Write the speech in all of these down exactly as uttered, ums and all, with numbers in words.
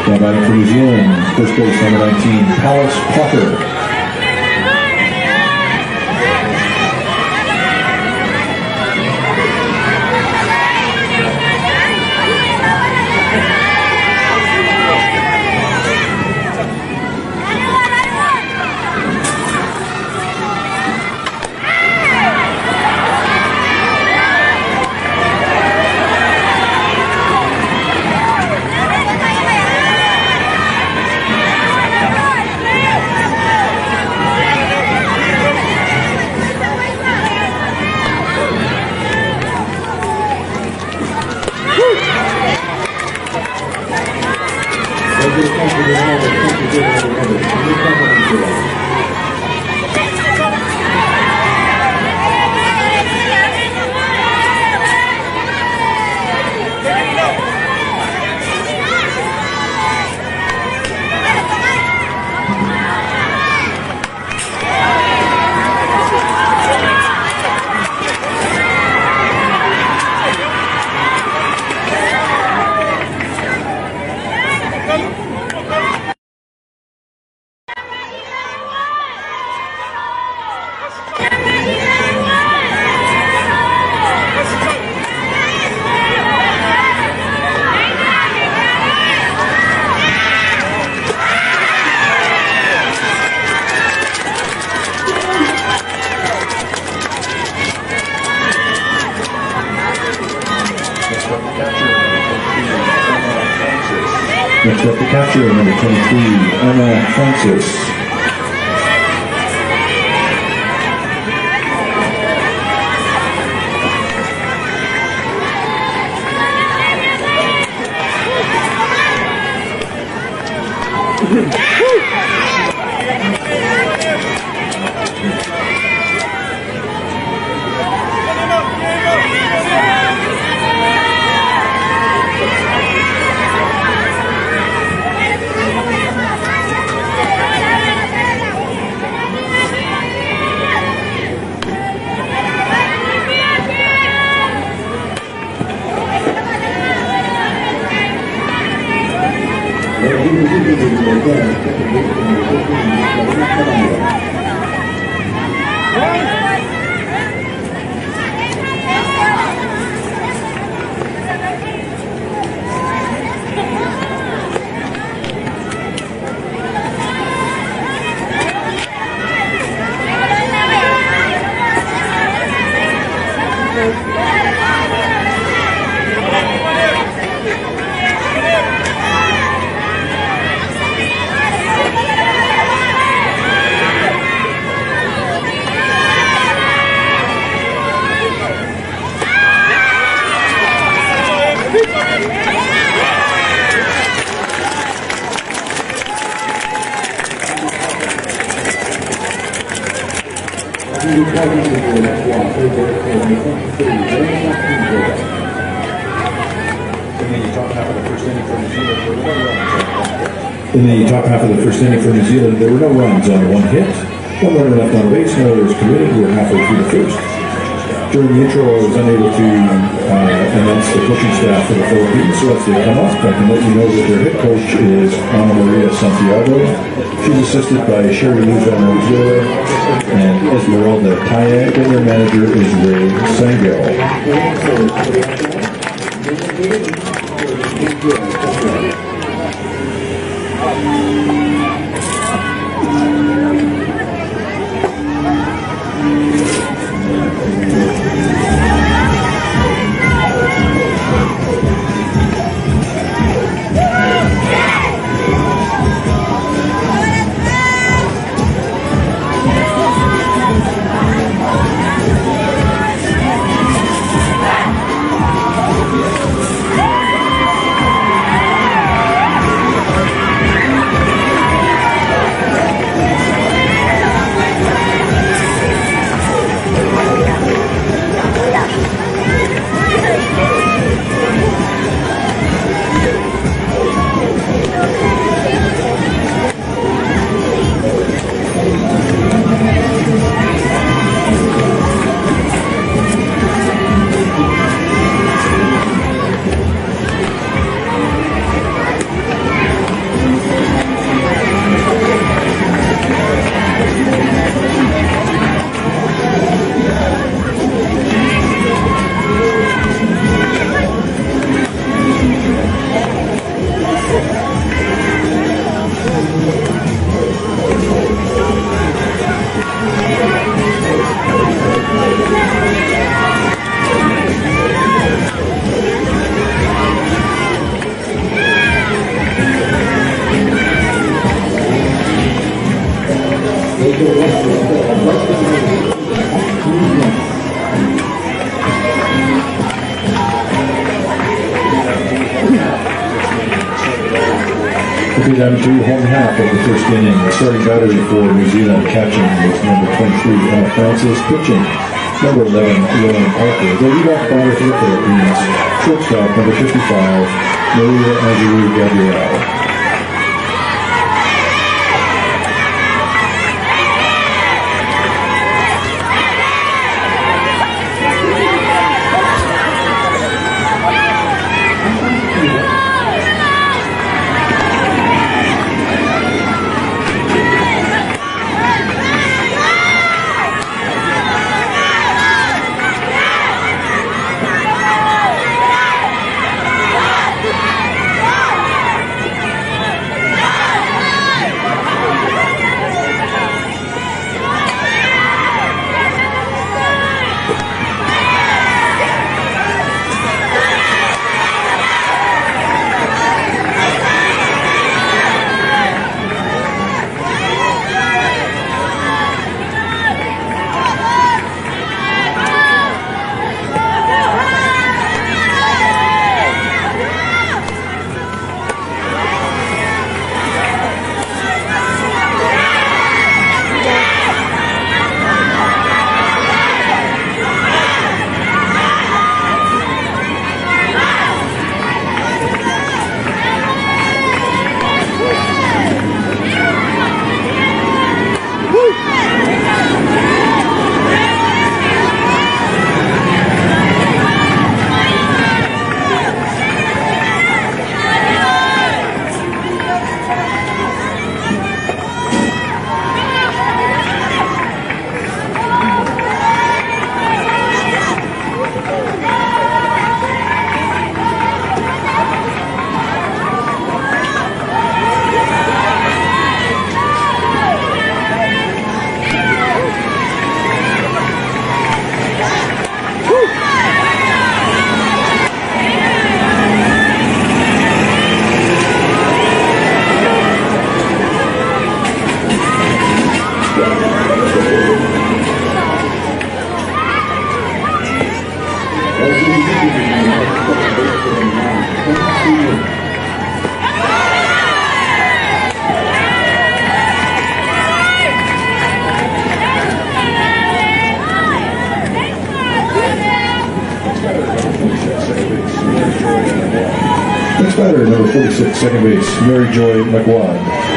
Now batting for New Zealand, first base number nineteen, Palace Potter. Next up, the catcher, number twenty-three, Emma Francis. In the top half of the first inning for New Zealand, there were no runs on one hit, one runner left on base, no others committed. We're halfway through the first. During the intro, I was unable to uh, announce the coaching staff for the Philippines, so that's the come up. I can let you know that their head coach is Ana Maria Santiago. She's assisted by Sherry Luz Amaruzua and Esmeralda Tayag, and their manager is Ray Sangel. We'll be down to home half of the first inning. The starting battery for New Zealand catching was number twenty-three, Emma Francis, pitching number eleven, Lauren Parker. The leadoff batter for the Philippines, shortstop number fifty-five, Maria Angelou Gabriel. Next batter, number forty-six, second base, Mary Joy McWad.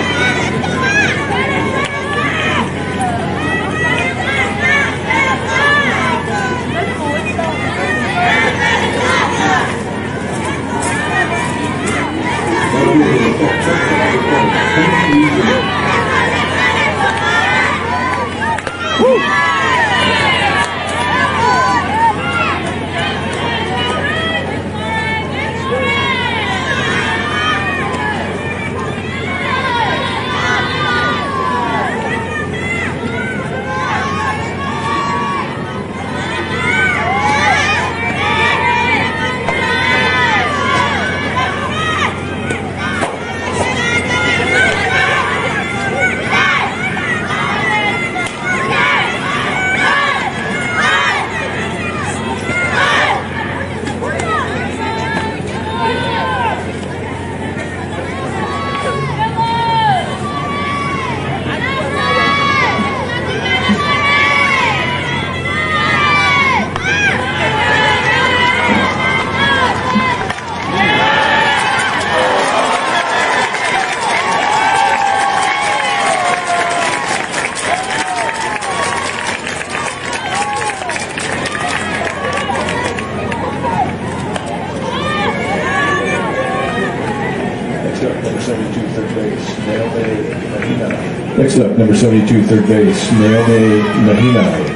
Next up, number seventy-two, third base, Naomi Mahina.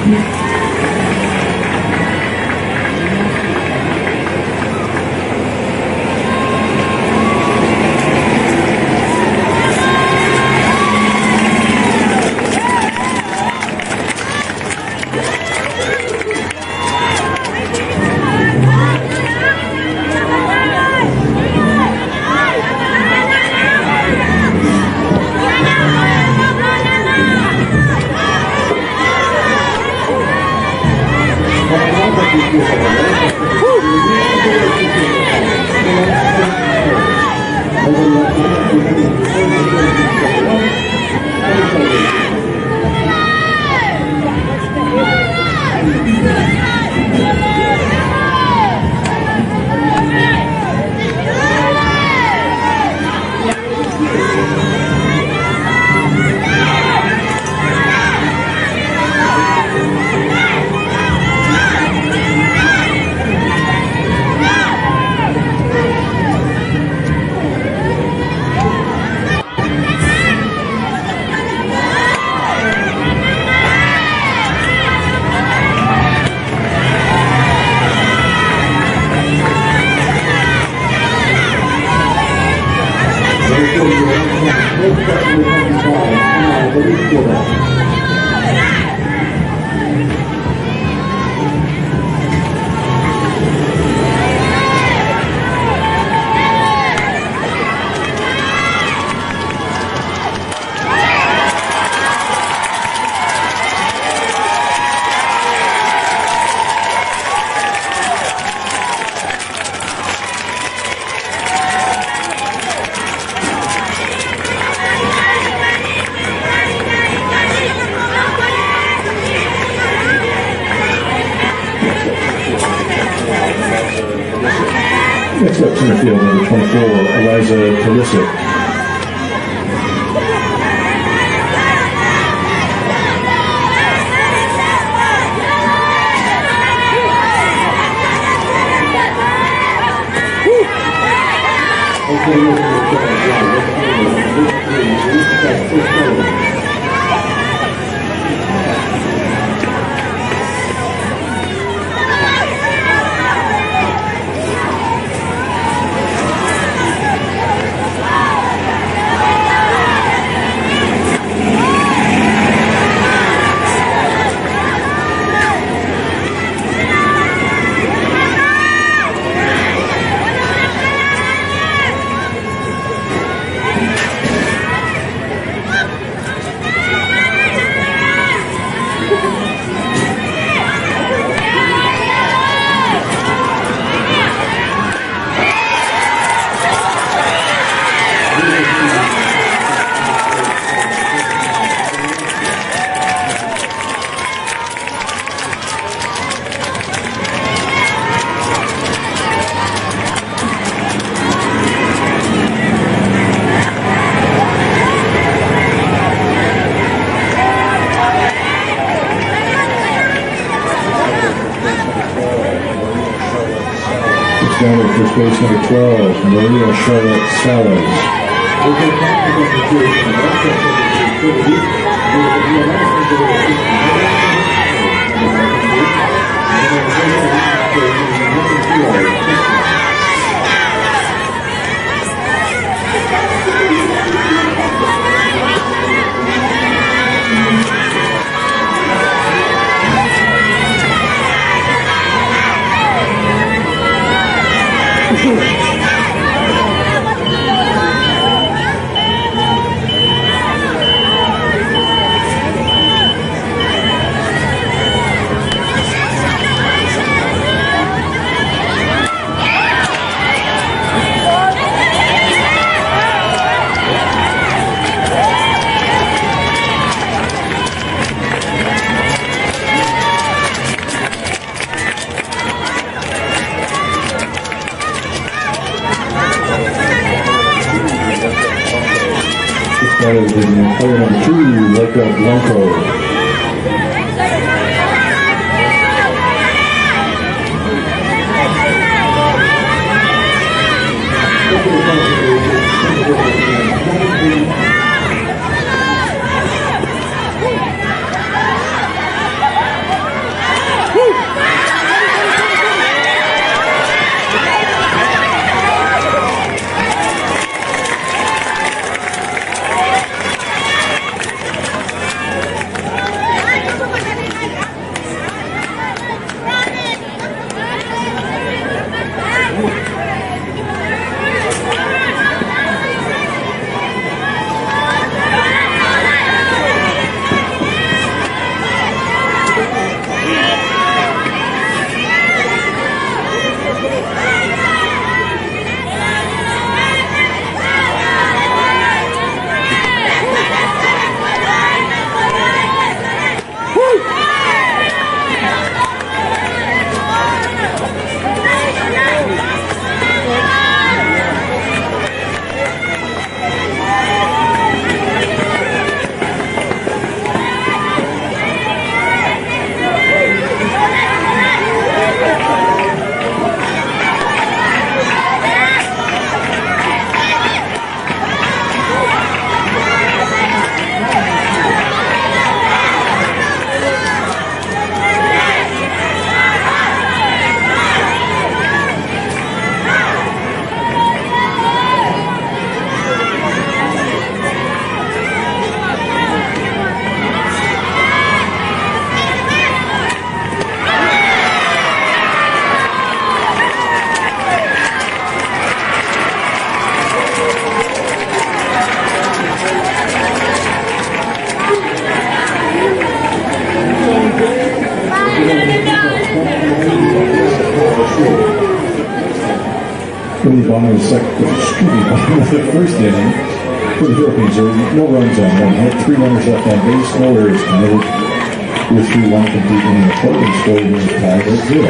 Next up, center field, number twenty-four, Eliza Pulisic. Down at first base, number twelve, Maria Charlotte Salas. That is in player number two, Leica Blanco. In the bottom of the second, excuse me, bottom of the first inning for the Philippines, there were no runs on one hit, three runners left on base, no errors committed. With three one complete inning of play, and scored in tied at zero.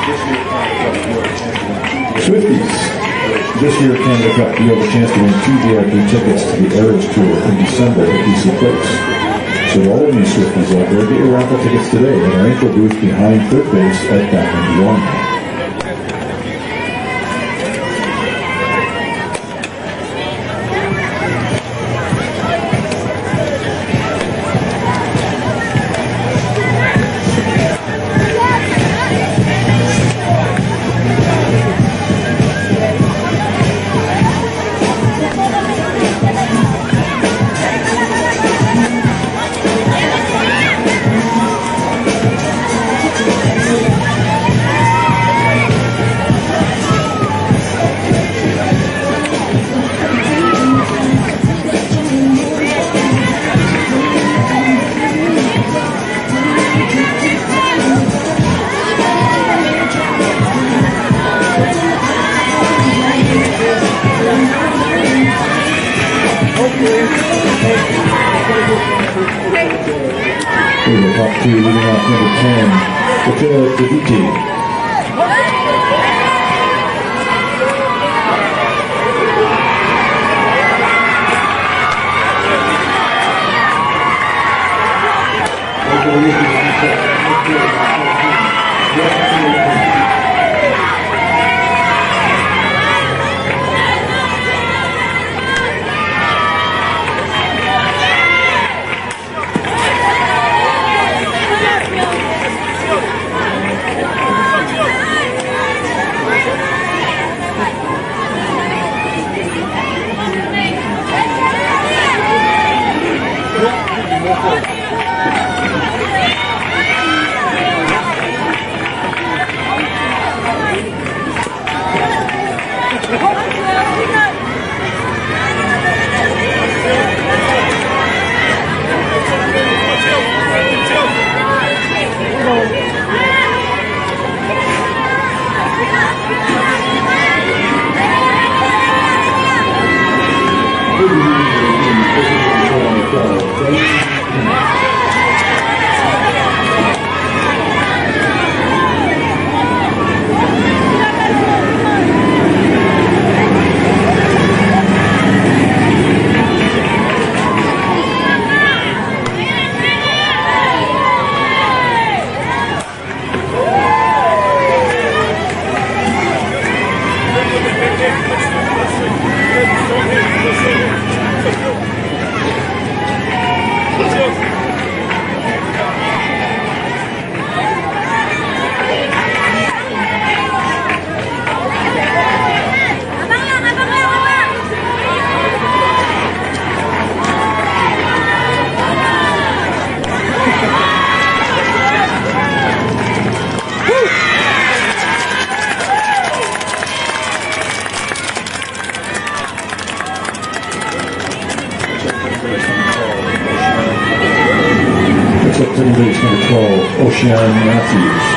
Swifties. This year Canada Cup, you have a chance to win two V I P tickets to the Eras Tour in December at D C Place. So all of you Swifties out there, get your raffle tickets today at our info booth behind third base at Batman one. Top two, leading off number ten, Patilla Daviti. Second base number twelve, Ocean Matthews.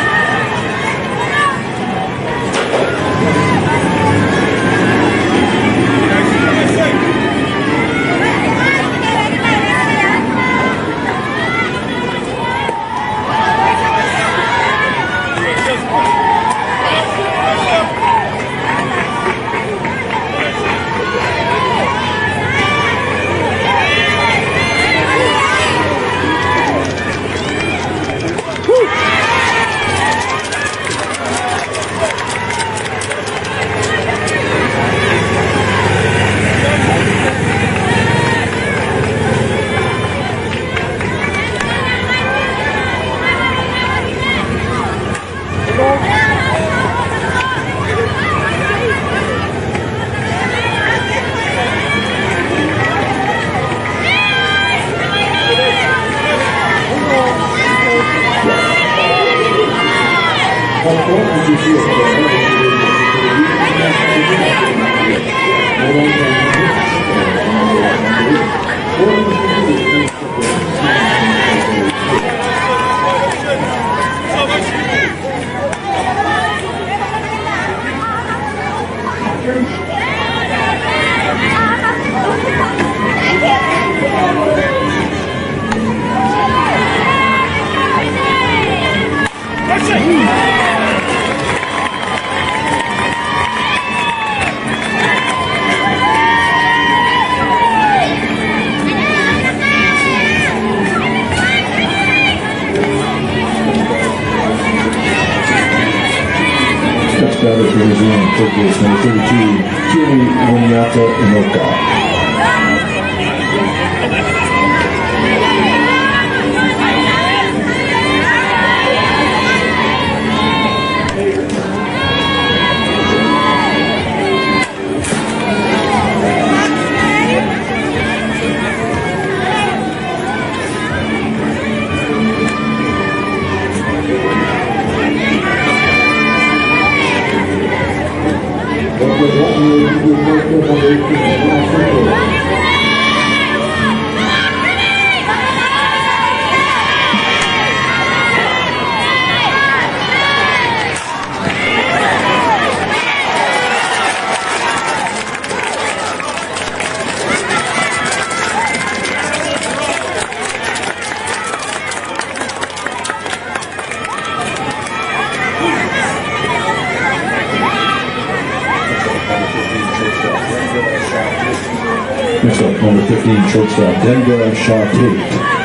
batter for New Zealand, third base, number thirty-two, Jimmy Wanyata Inoka. Next up, number fifteen, shortstop, Dendra Shaw Tate.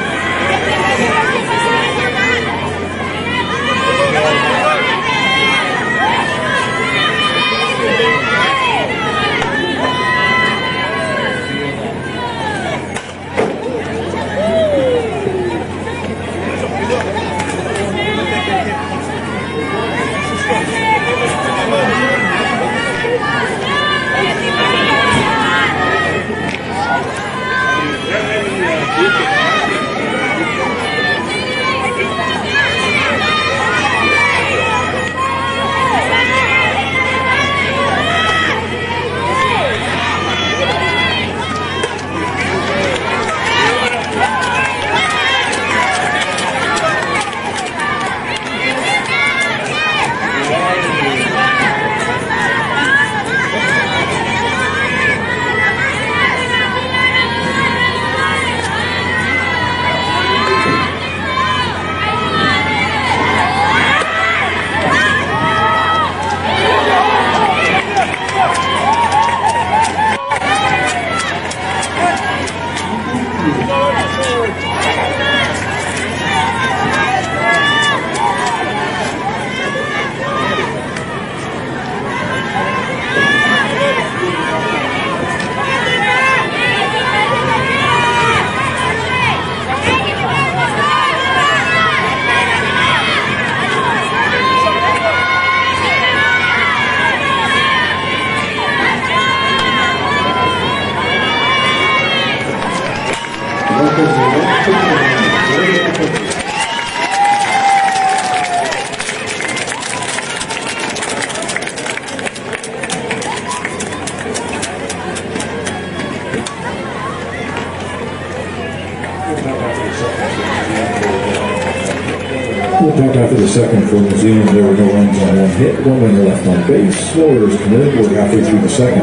We'll talk after the second for New Zealand. There were no runs on one hit, one runner left on base. No errors committed. We're halfway through the second.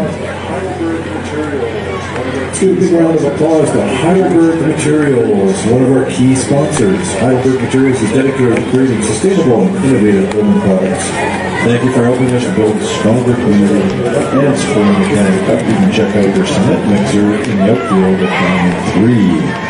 Let's give a big round of applause to Heidelberg Materials, one of our key sponsors. Heidelberg Materials is dedicated to creating sustainable and innovative building products. Thank you for helping us build a stronger community and supporting the Canada Cup. You can check out their cement mixer in the outfield at round three.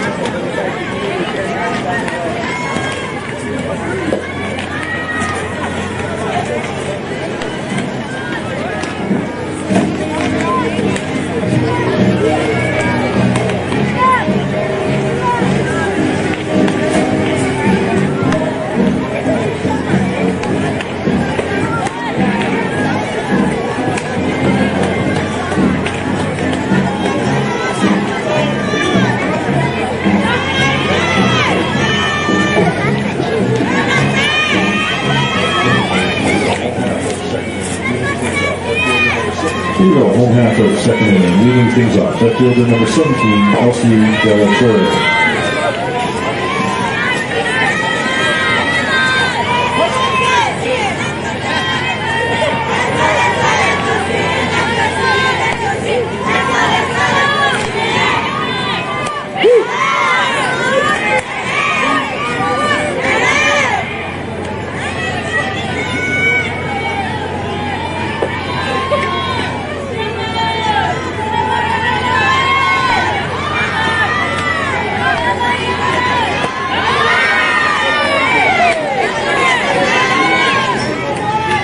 Here we go, home half of second inning, leading things off. Left fielder number seventeen, Elsie De La Torre.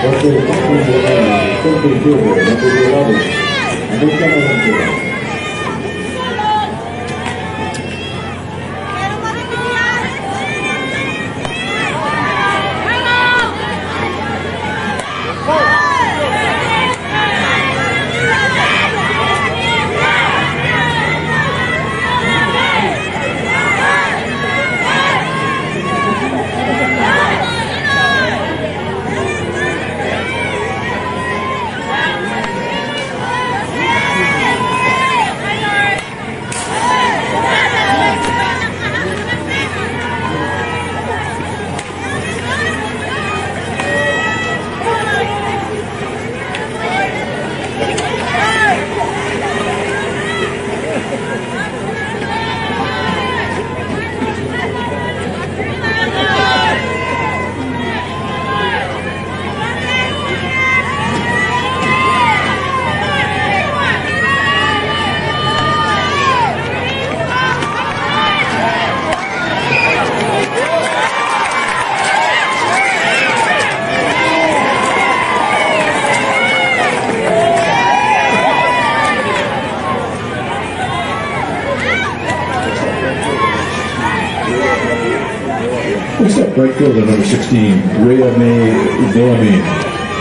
Next up, right fielder number sixteen, Rhea May Villamine.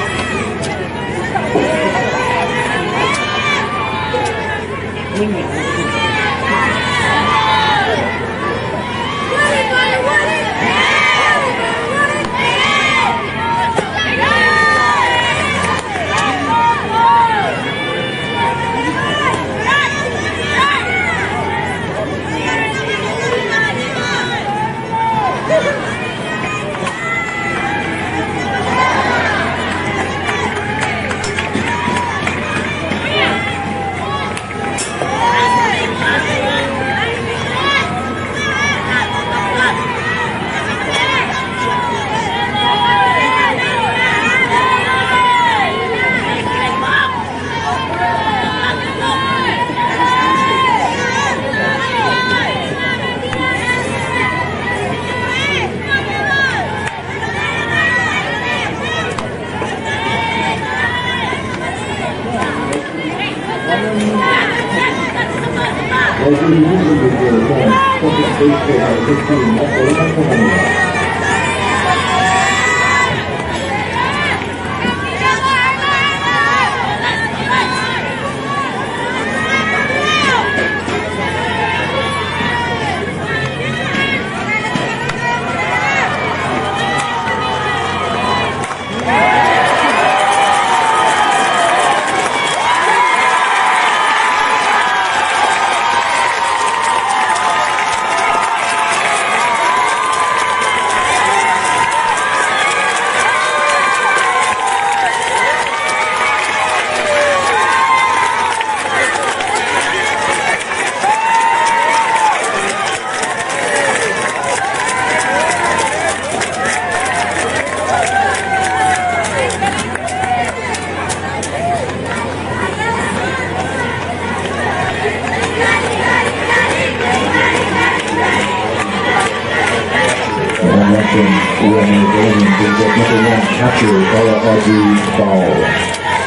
Number one catcher, Ella Audrey Ball.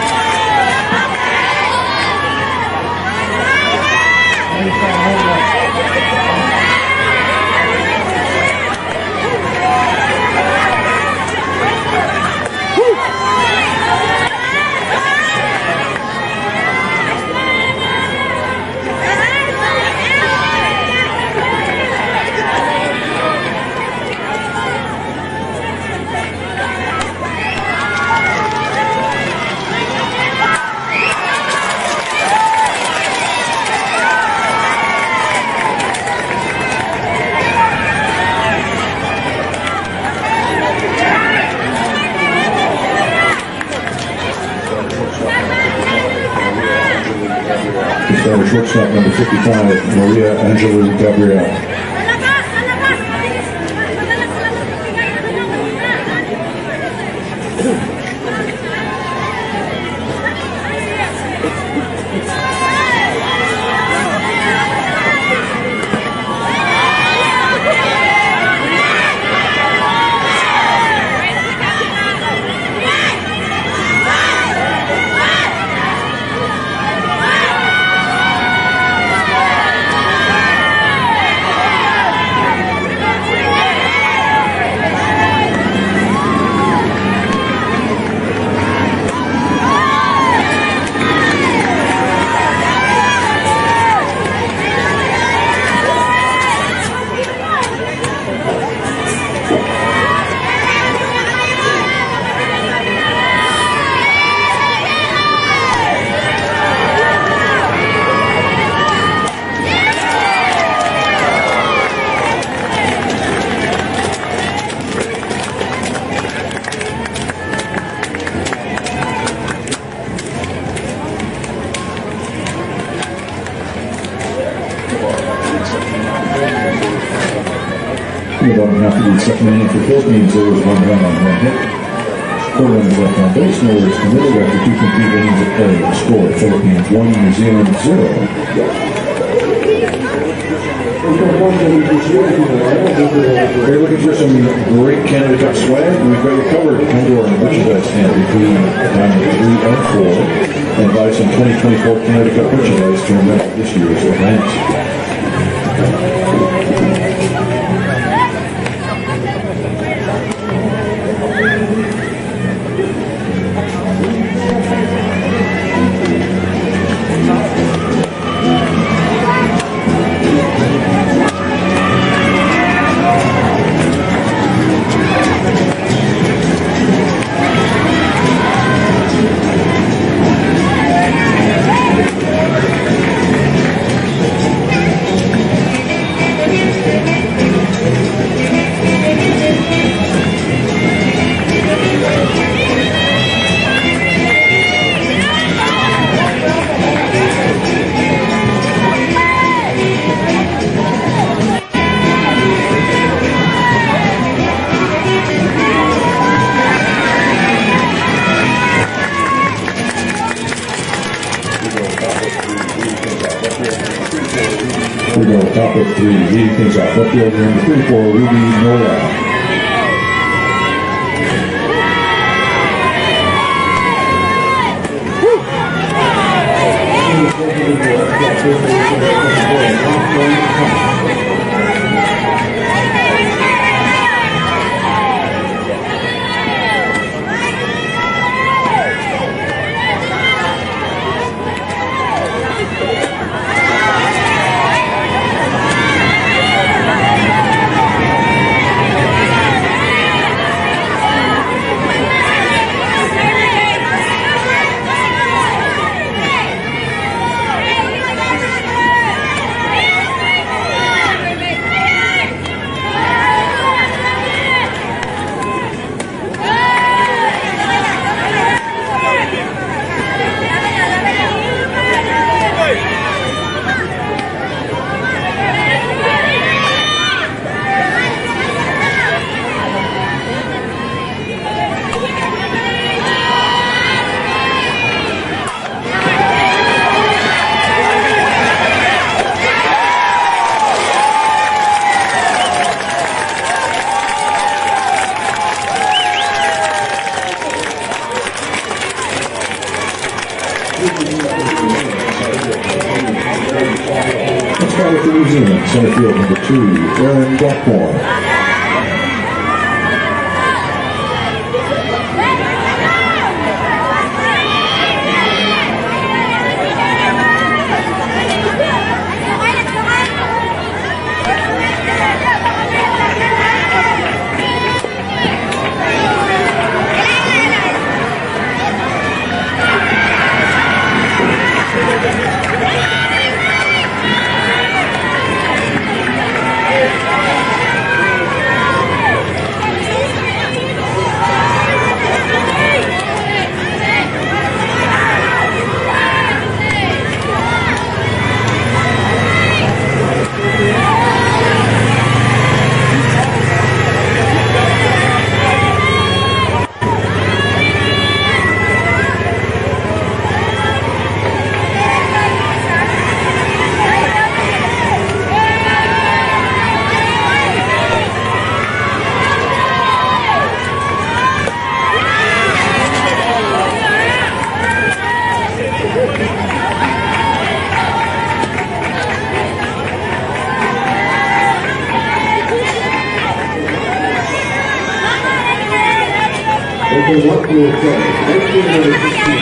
Starter shortstop number fifty-five, Maria Angelou Gabriel. Second inning for Philippines, there was one run on one hit. Four runners left on base, no errors committed after two complete innings of play. Score: Philippines one, New Zealand zero. We're looking for some great Canada Cup swag. We've got you covered. Come to our merchandise stand between round three and four and buy some twenty twenty-four Canada Cup merchandise to remember this year's event. We go top of three, leading things off. Left fielder number three for Ruby Nola. Let's start with the New Zealand center field number two, Aaron Blackmore. Okay, what will play? Let's do number sixteen.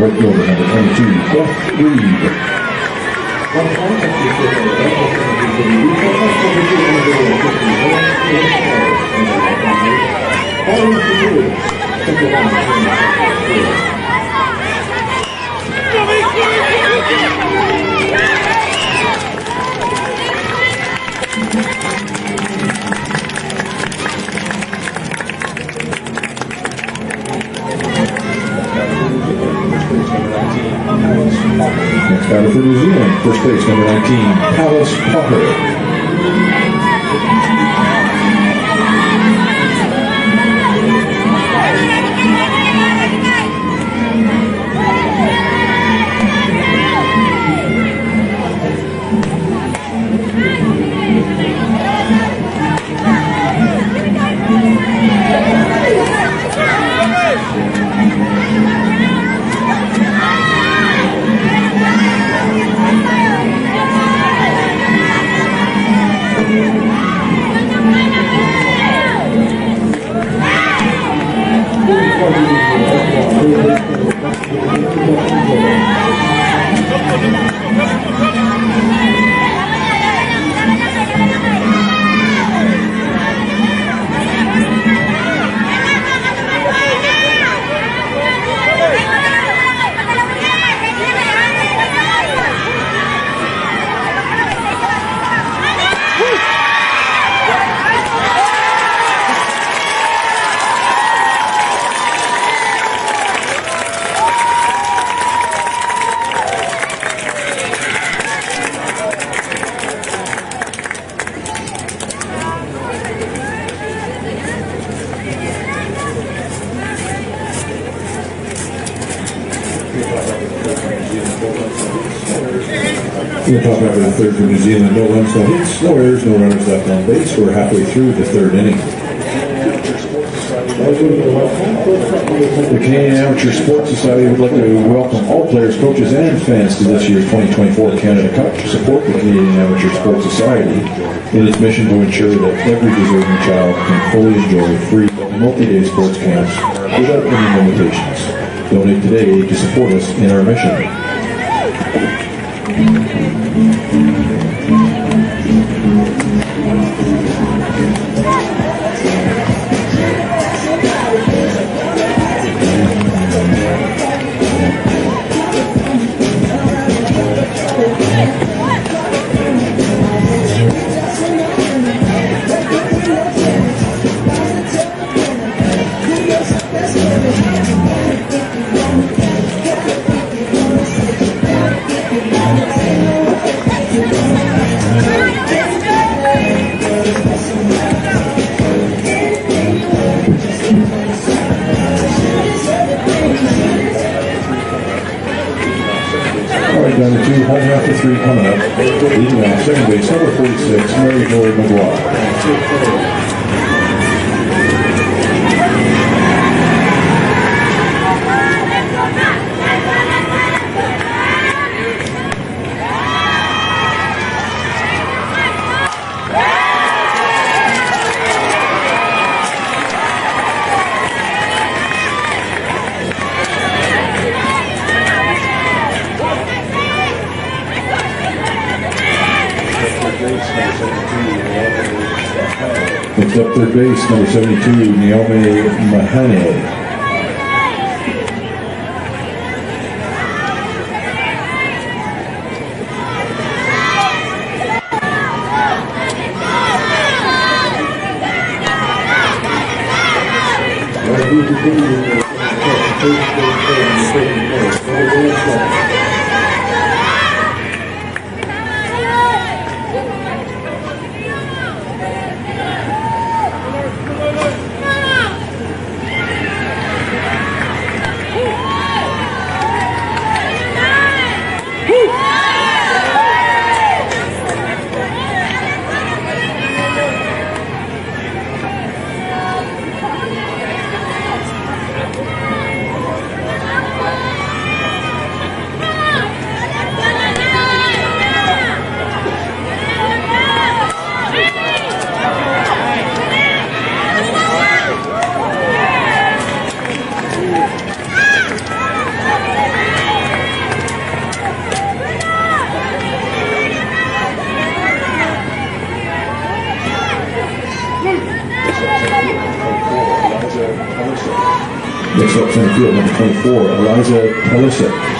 right fielder, number twenty-two, Beth Reed. Next batter for New Zealand, first base, number nineteen, Palace Potter. In the top half of the third for New Zealand, no runs, no hits, no errors, no runners left on base. We're halfway through the third inning. The Canadian Amateur Sports Society would like to welcome all players, coaches, and fans to this year's twenty twenty-four Canada Cup to support the Canadian Amateur Sports Society in its mission to ensure that every deserving child can fully enjoy free multi-day sports camps without any limitations. Donate today to support us in our mission. Down to two, home after three coming up. Leading off second base, number forty-six, Mary Jo McGuire. Next up, third base, number seventy-two, Naomi Mahane. Next up, center field, number twenty-four, Eliza Pelissa.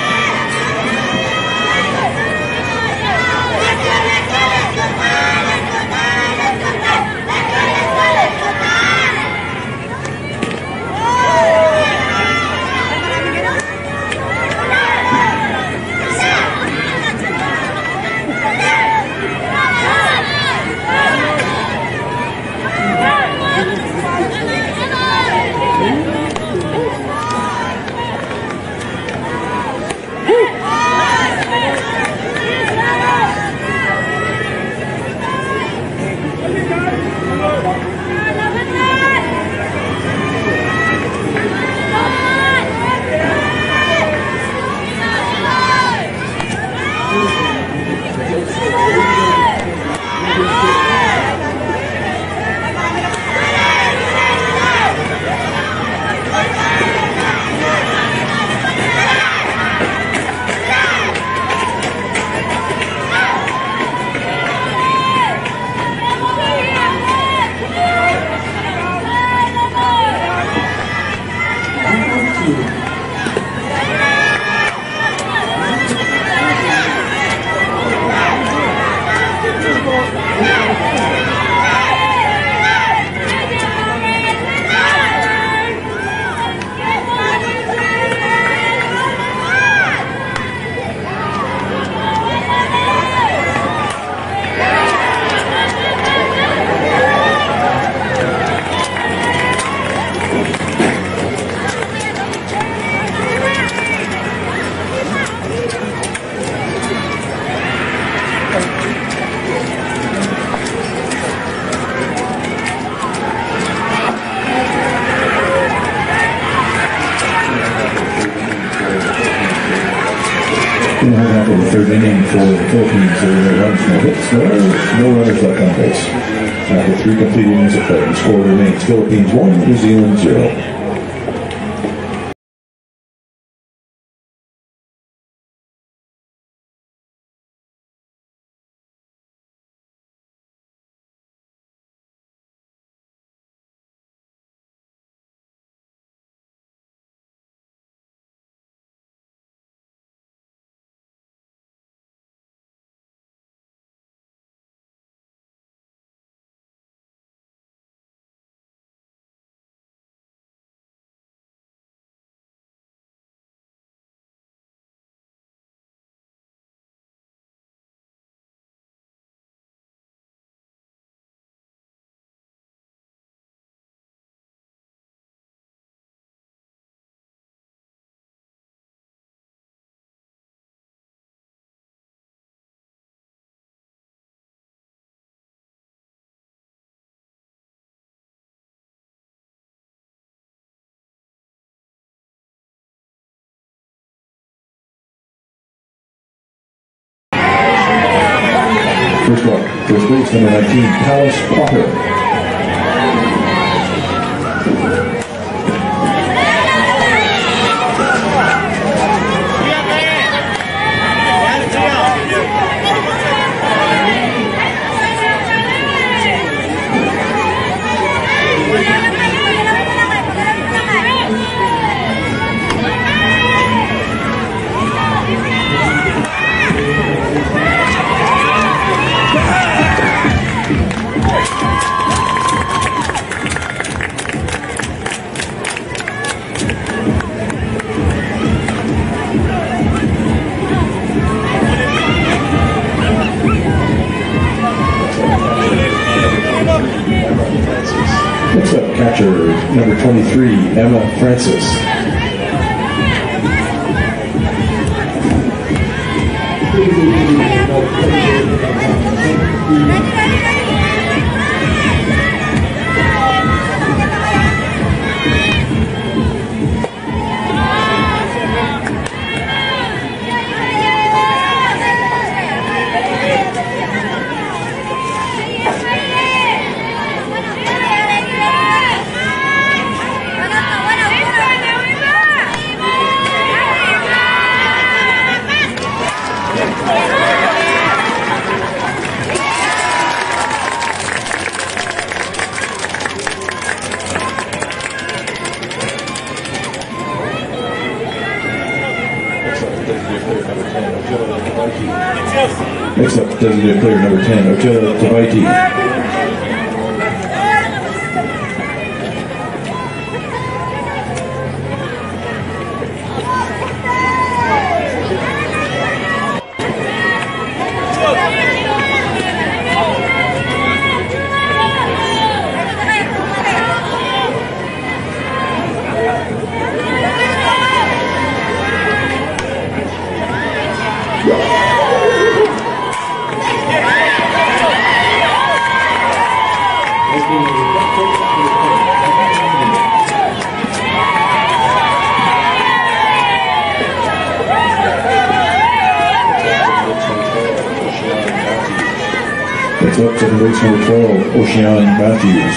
In the half of the third inning for the Philippines, there were runs, no hits, no errors, no runners left on base. After three complete innings of play, the score remains Philippines one, New Zealand zero. First up, first base, number nineteen, Palace Potter. Next up, catcher number twenty-three, Emma Francis. designated player number ten, Otila Tabaiti. It's up to the race number twelve, Ocean Matthews.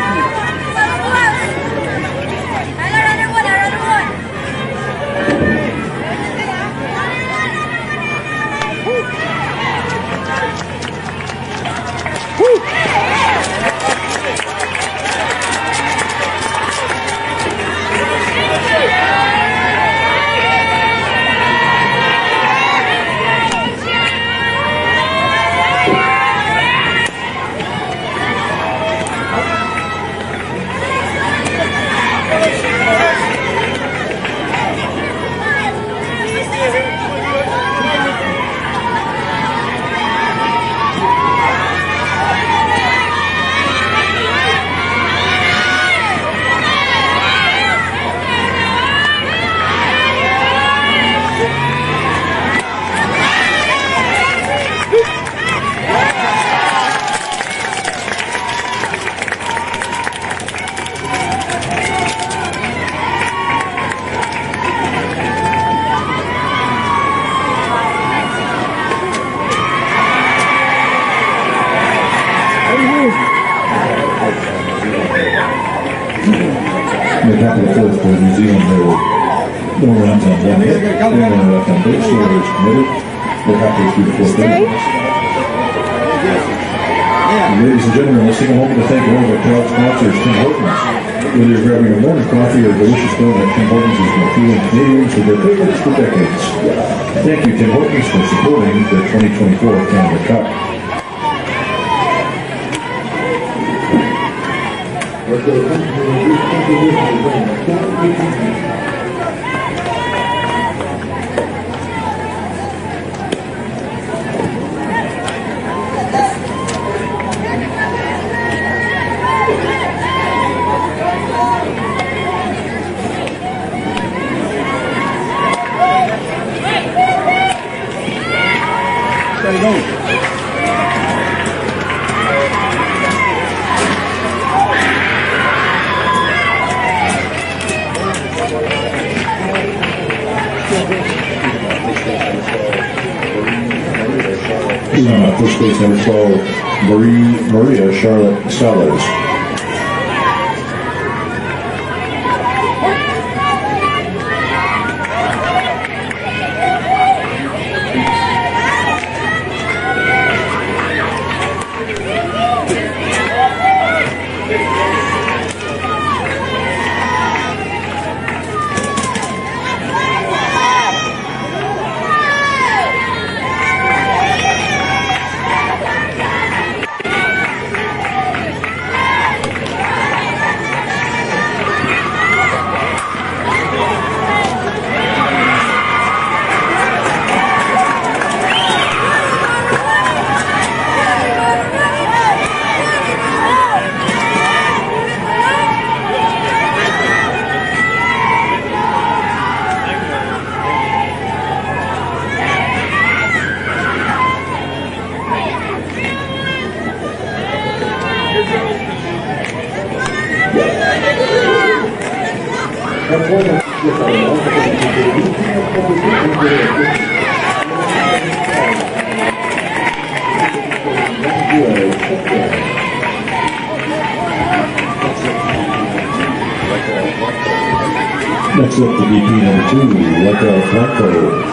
The top of the fourth for New Zealand, there were no runs on one hit, one runner left on base, so it's committed. We're halfway through the fourth inning. Ladies and gentlemen, let's take a moment to thank one of our proud sponsors, Tim Hortons. Whether you're grabbing a morning coffee or a delicious donut, Tim Hortons has been fueling Canadians with their favorites for decades. Thank you, Tim Hortons, for supporting the twenty twenty-four Canada Cup. There you go. Uh, first base number twelve, Marie Maria Charlotte Sellers. Next up, the V P number two, Leca Franco.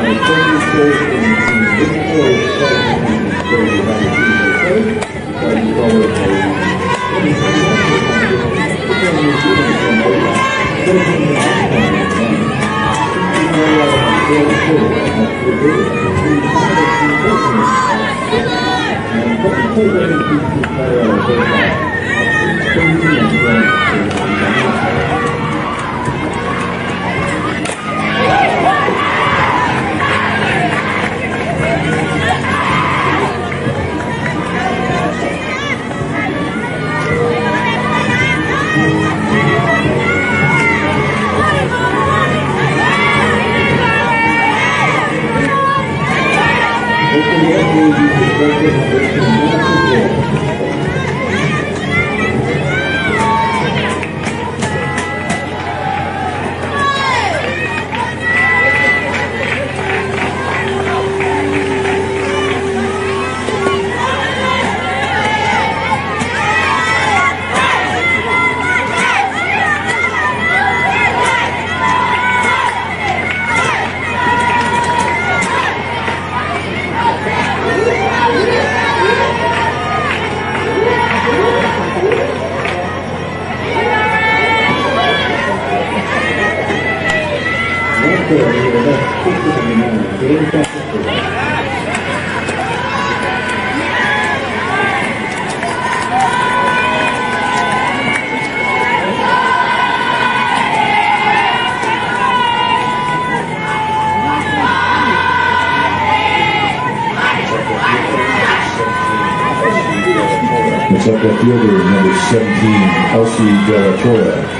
Next up, left fielder, number seventeen, Elsie De La Torre.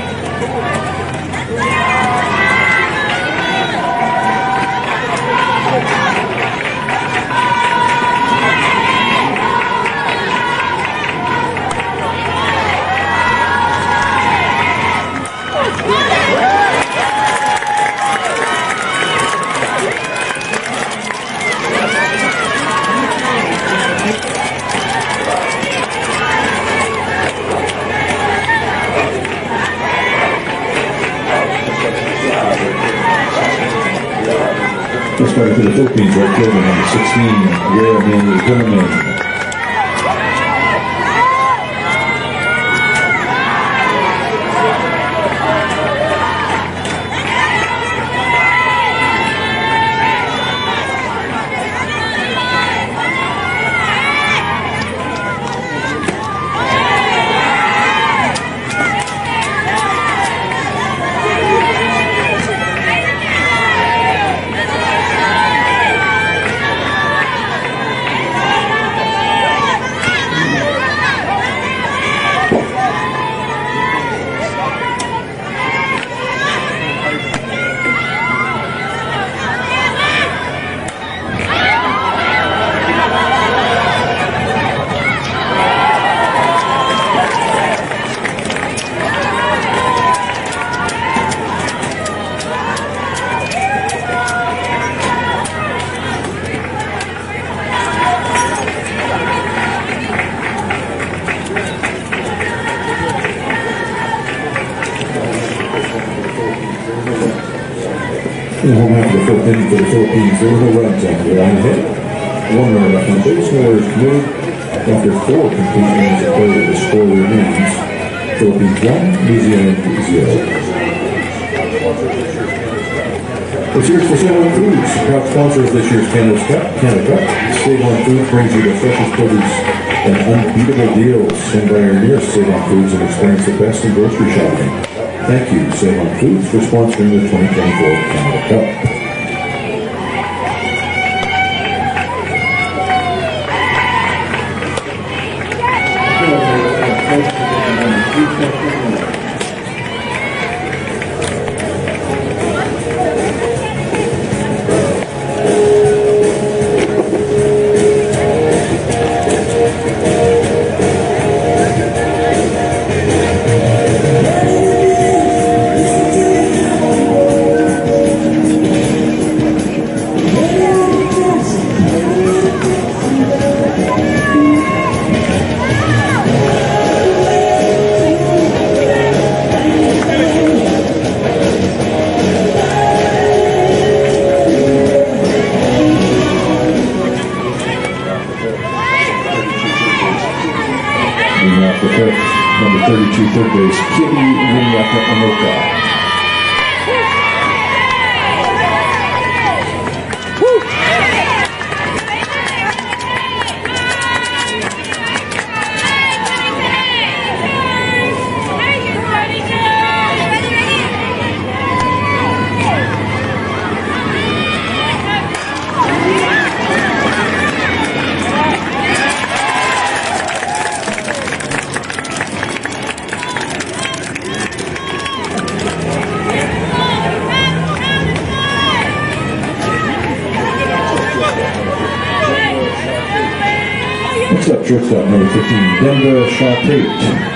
Let's start for the Philippines, right fielder, number sixteen, Rhea Manuel Zimmerman. In the home half of the fourth inning for the Philippines, there were no runs on the line hit. One runner left on base, no errors committed. After four complete innings of play, the score remains Philippines one, New Zealand zero. This year's for Save On Foods, proud sponsor of this year's Canada's Cup, Canada Cup. Save On Foods brings you the freshest produce and unbeatable deals. Swing by your nearest Save On Foods and experience the best in grocery shopping. Thank you, Save On Foods, for sponsoring the twenty twenty-four Canada Cup. Moving off the fifth, number thirty-two, third base, Kitty Winiaka Anoka. Next up, shortstop number fifteen, Demba Shaw Tate.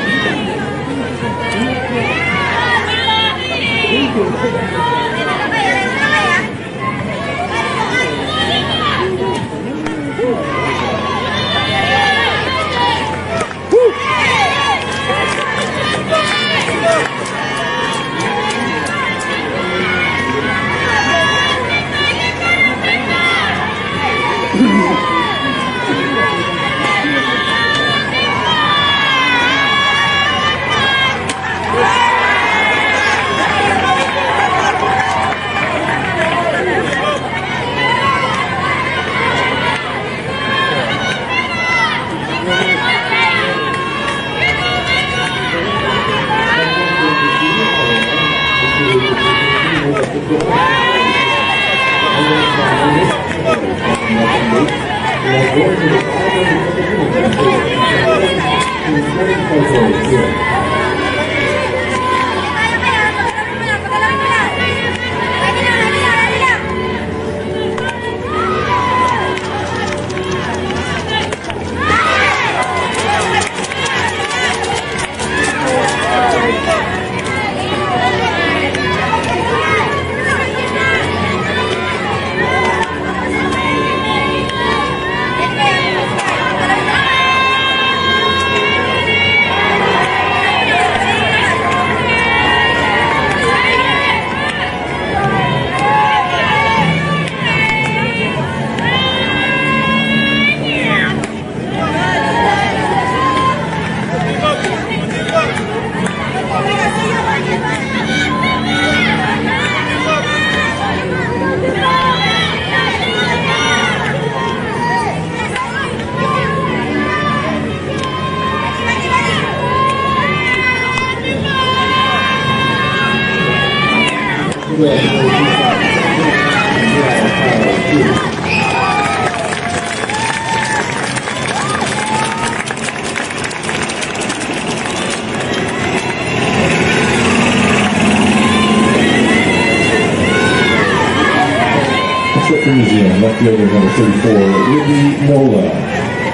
From New Zealand, left fielder number thirty-four, Ruby Nola.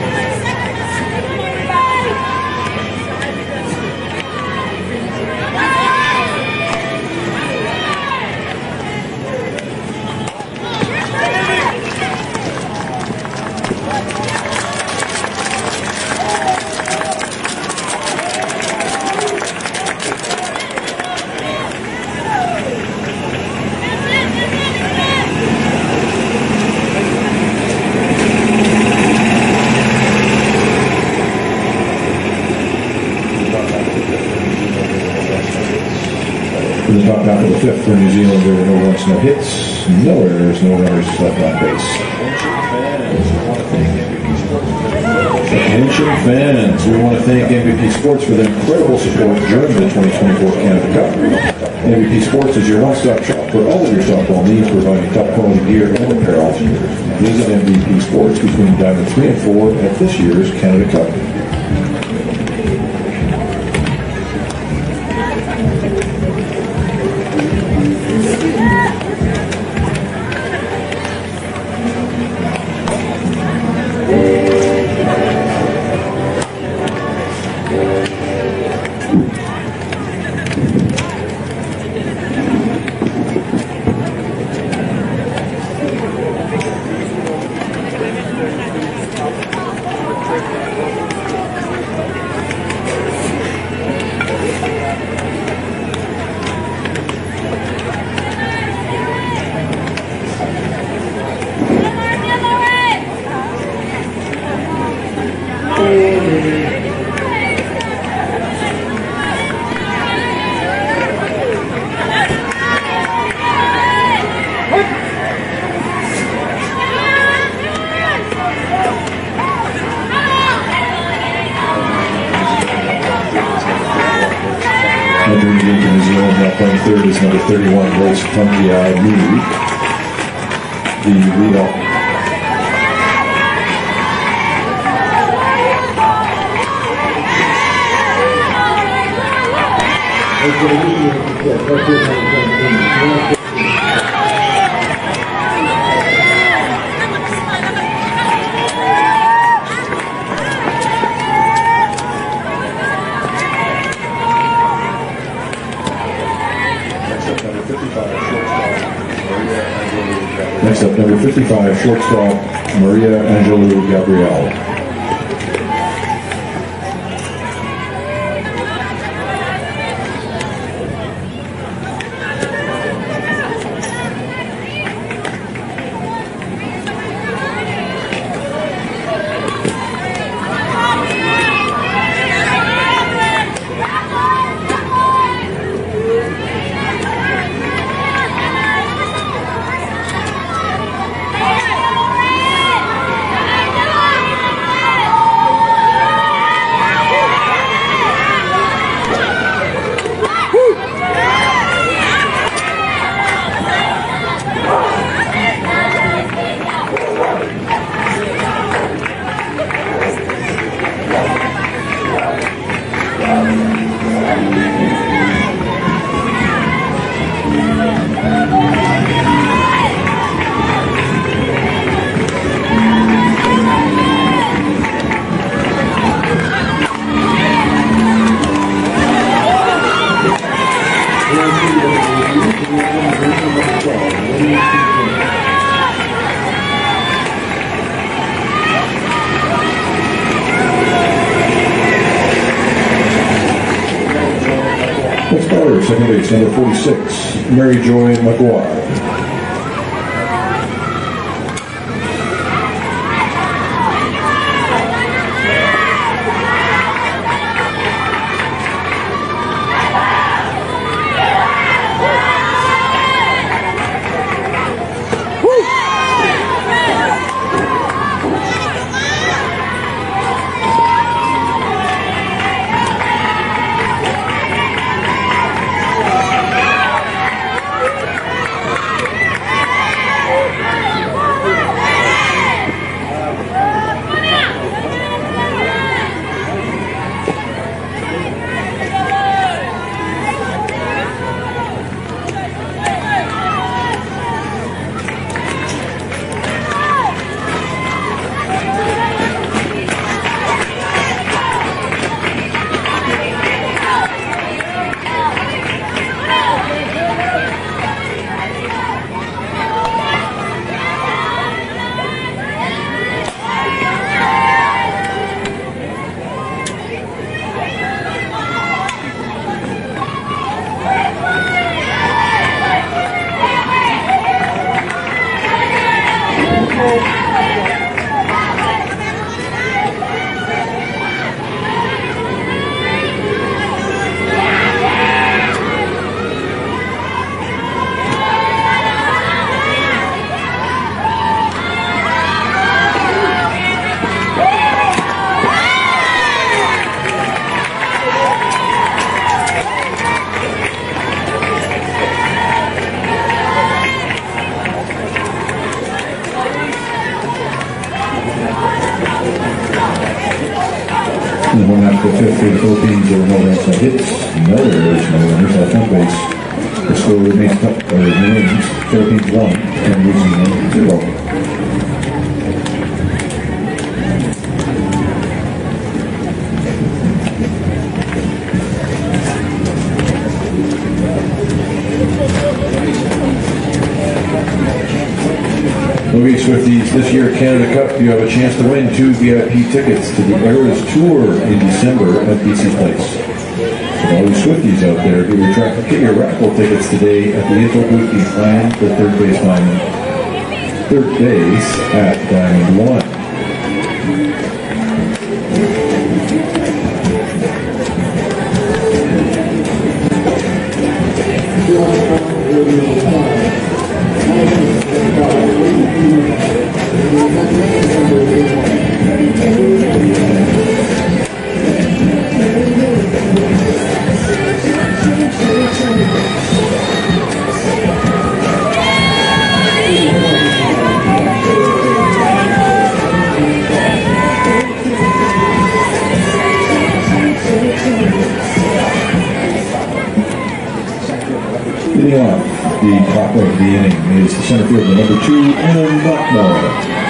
In the top half of the fifth for New Zealand, there were no runs, no hits, no errors, no runners left on base. Attention fans, we want to thank M V P Sports for their incredible support during the twenty twenty-four Canada Cup. M V P Sports is your one-stop shop for all of your softball needs, providing top quality gear and apparel. Visit M V P Sports between Diamond three and four at this year's Canada Cup. Entering the game for New Zealand, now playing third, is number thirty-one, Royce Tungialu, the leadoff. Next up, number fifty-five, shortstop, Maria Angelou Gabriel. Next batter, second base, number forty-six, Mary Joy McGuire. In the one after the fifth for the Philippines, there were no runs, no hits, no errors, no runners at third base. The score remains, uh, remains Philippines one and New Zealand zero. Okay, Swifties, this year at Canada Cup, you have a chance to win two V I P tickets to the Eras Tour in December at B C Place. So all you Swifties out there, get your, track, get your raffle tickets today at the info booth behind the third base diamond, third base at Diamond One. Leading off the top of the inning is the center fielder, number two, Aaron Bucknell.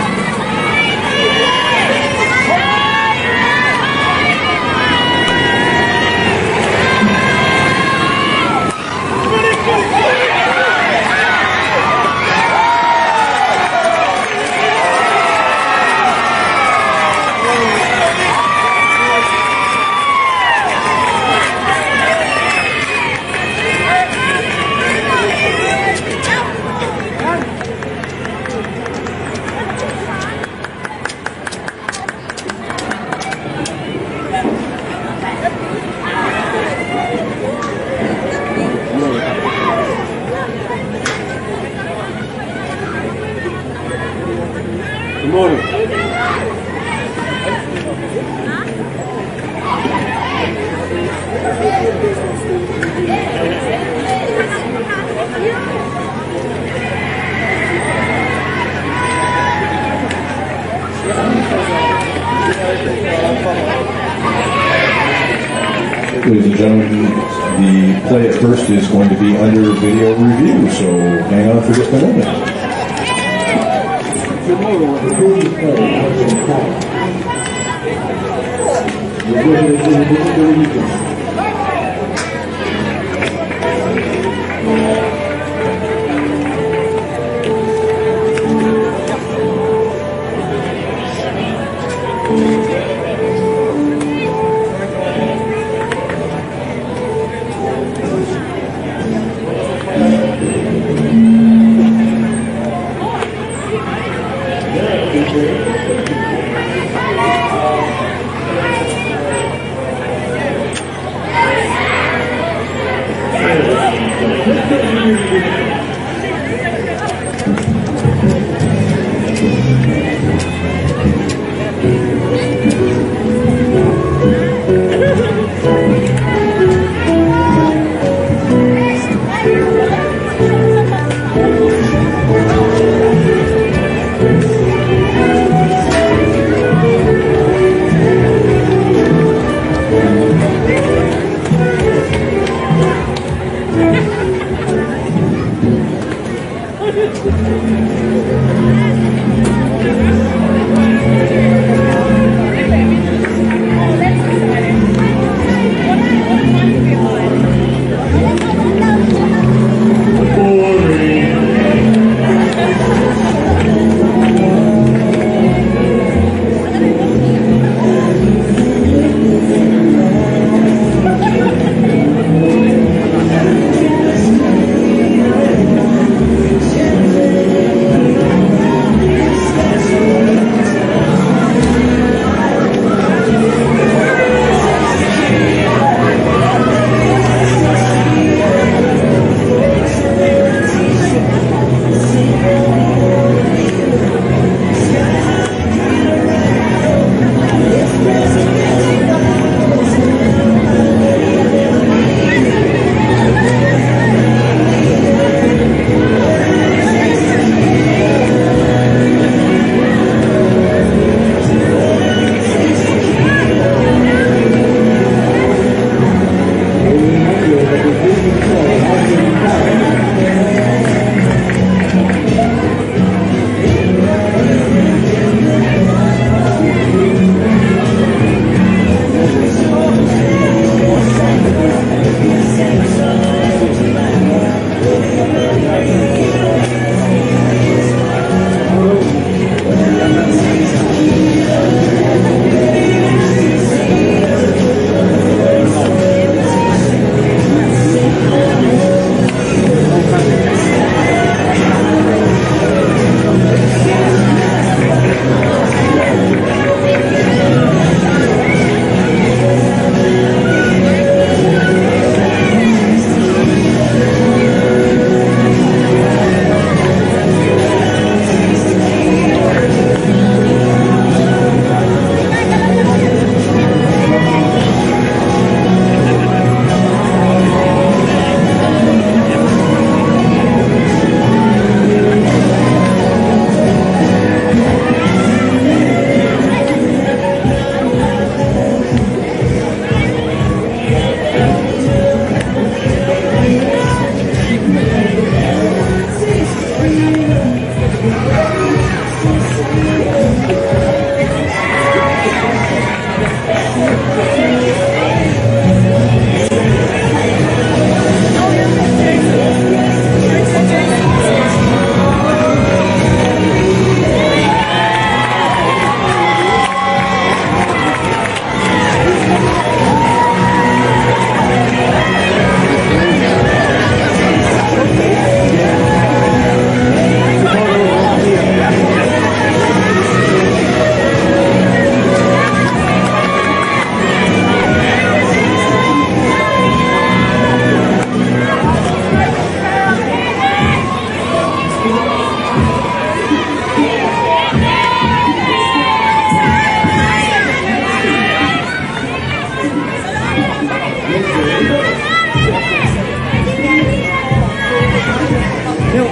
Good morning. Ladies and gentlemen, the play at first is going to be under video review, so hang on for just a moment.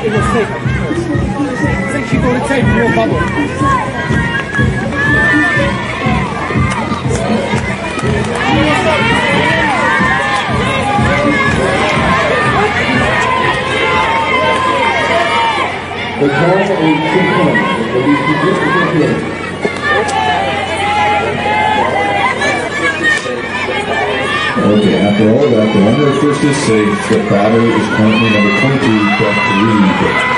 in the tape. Since you go to tape, real bubble. The call is two points. It will be significant. Okay, after all that, the runner at first is safe. The batter is currently number twenty-two, Beth Reed.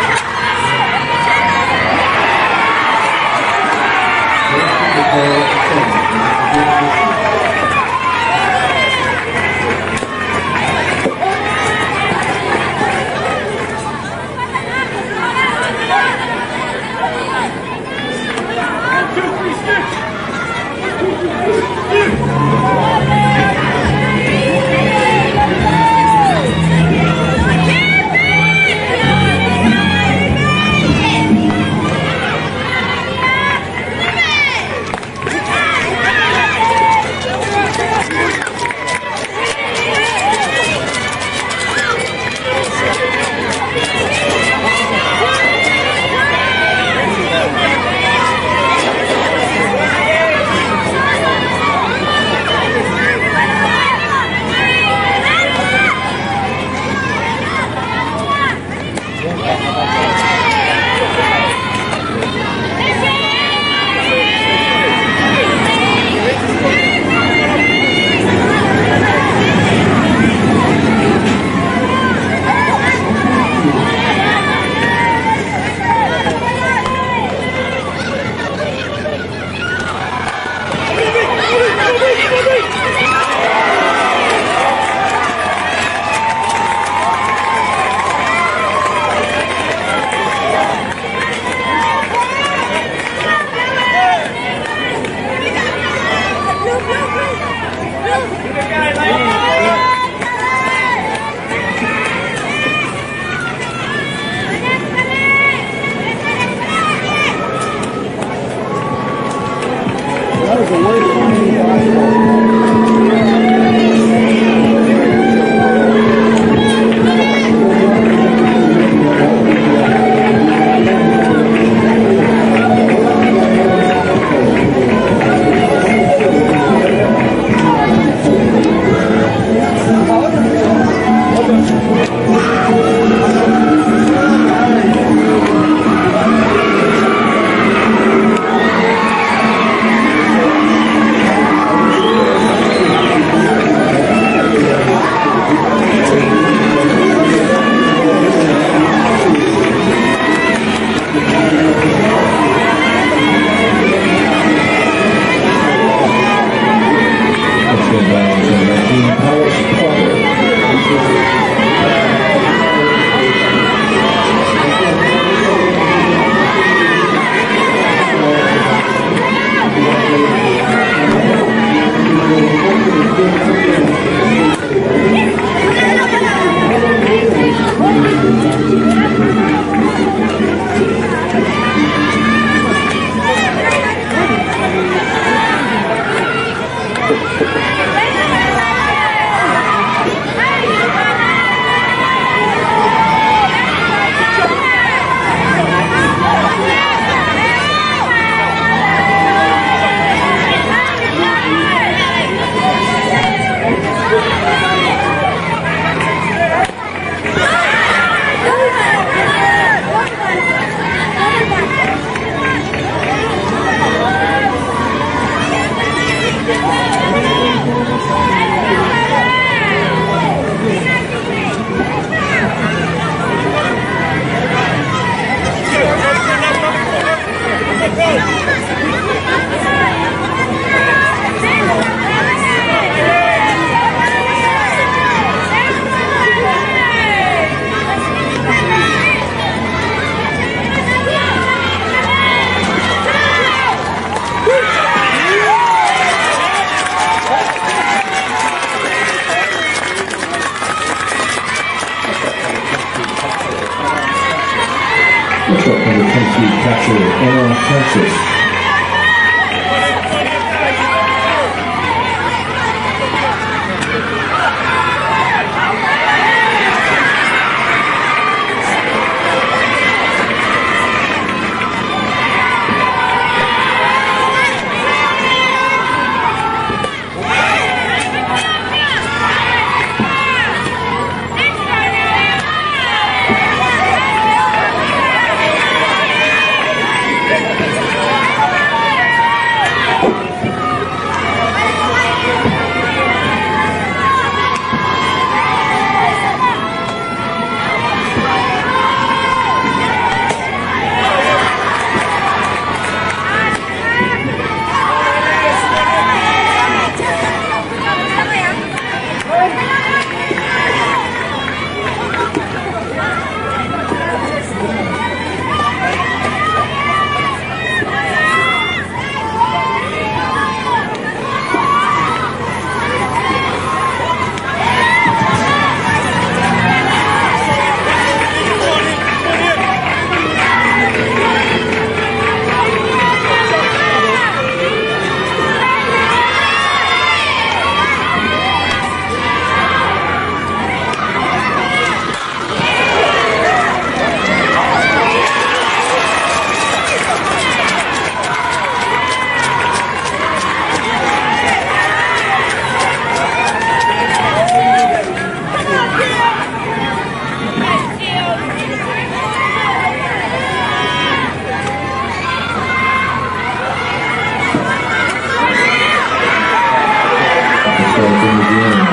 Catcher Ella Francis.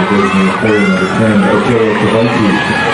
designated player number ten, Akira Kavanti.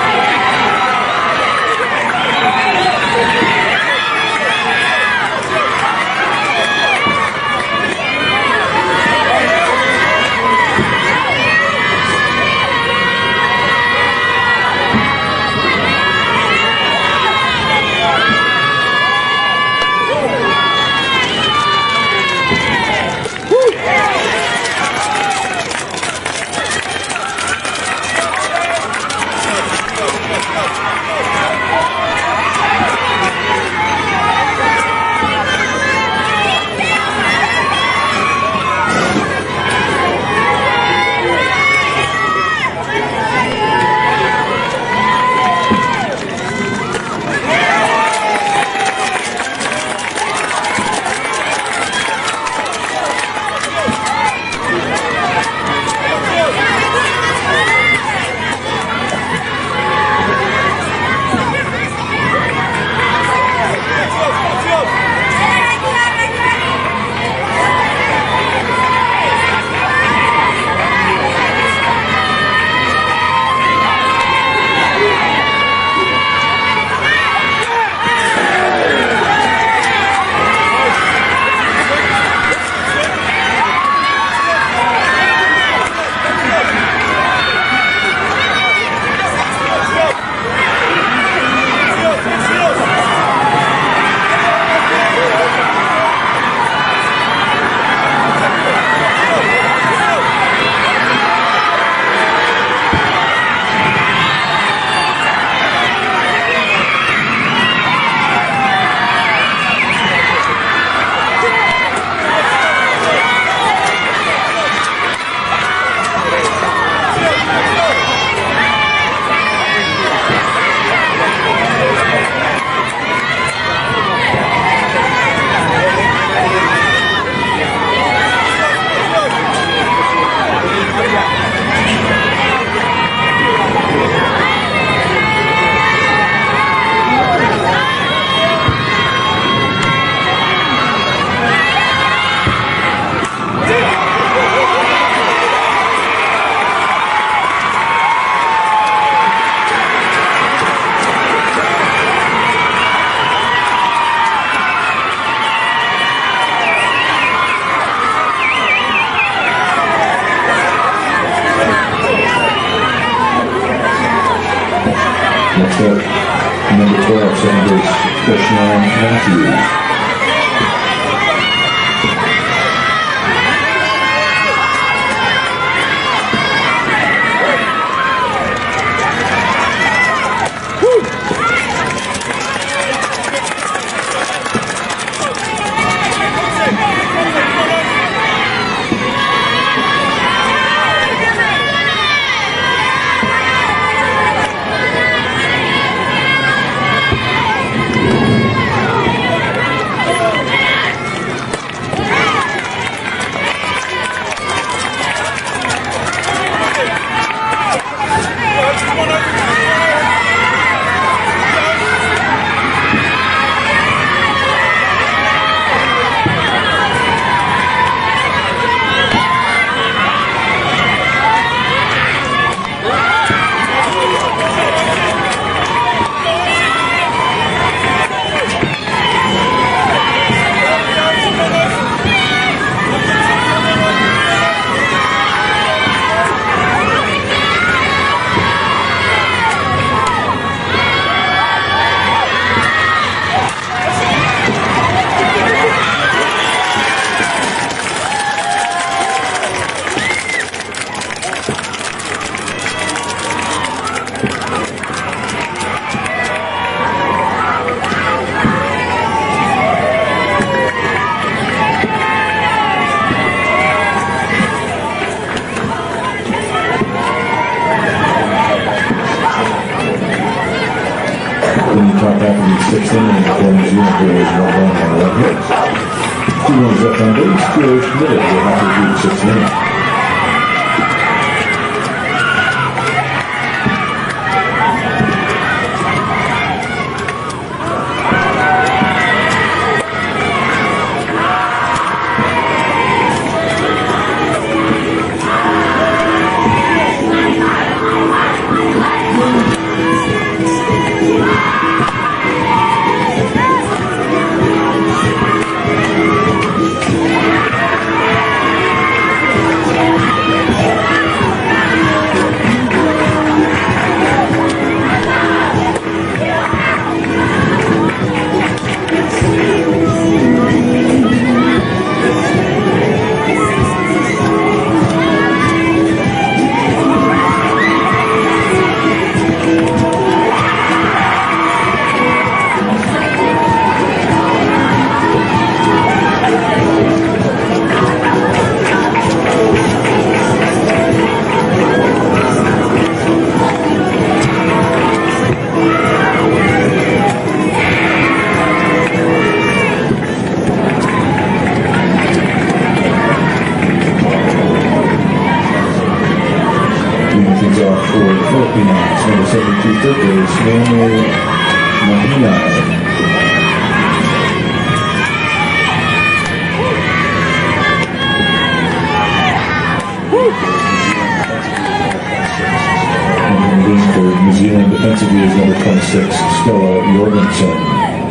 Next up, number twelve, second base, Deshaun Matthews. In the top half of the sixth inning, for New Zealand, there was one run on one hit. Two runs left on base, two errors committed. We're halfway through the sixth inning. starting things off for the Philippines, number seventy-two, Turkish, Manuel Mahina. For New Zealand defensively is number twenty-six, Stella Jorgensen.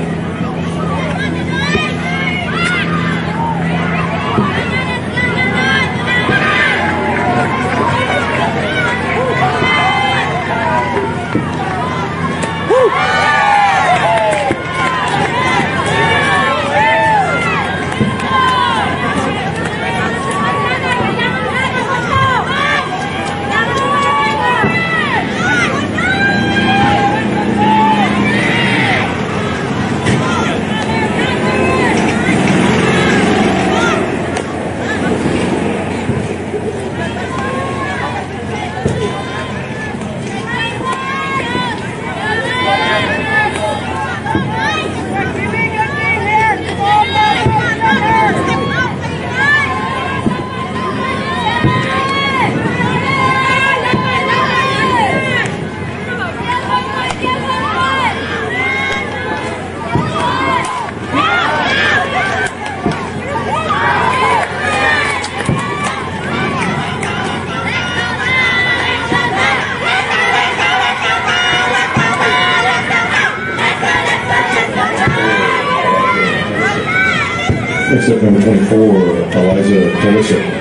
Next up, number twenty-four, Eliza Pulisic.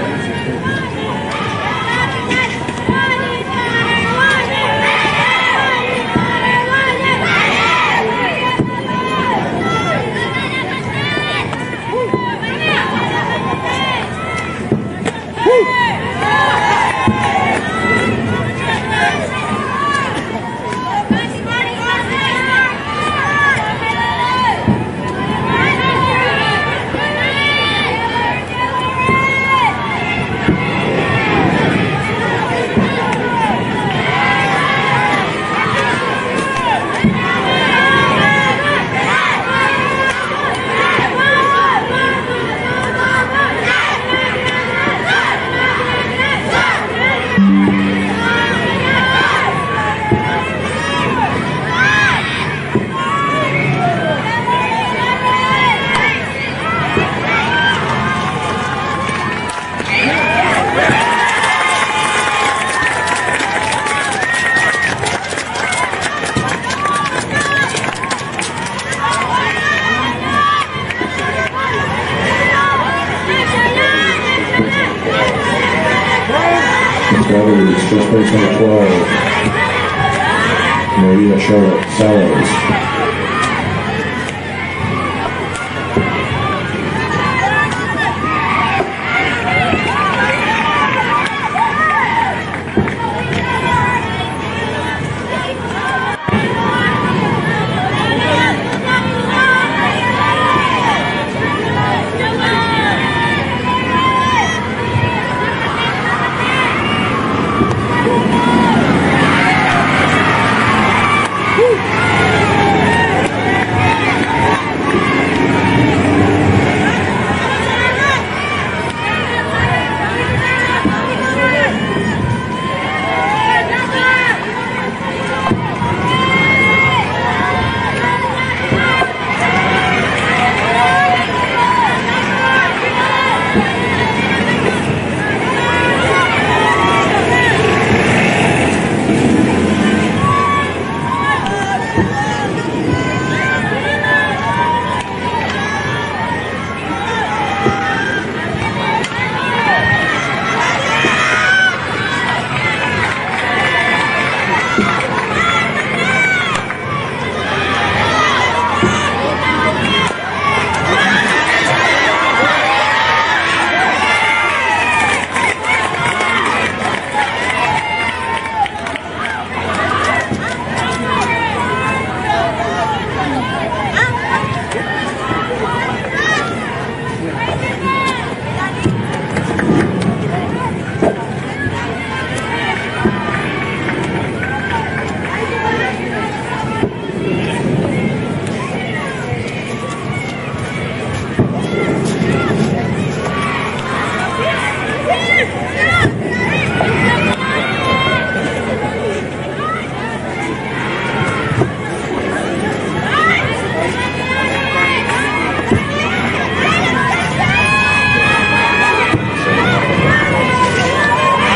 First place number twelve, Maria Charlotte Salas.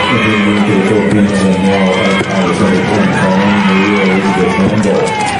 and then to the Philippines, and now at Congress under twenty, Colleen Maria Elizabeth Mandel.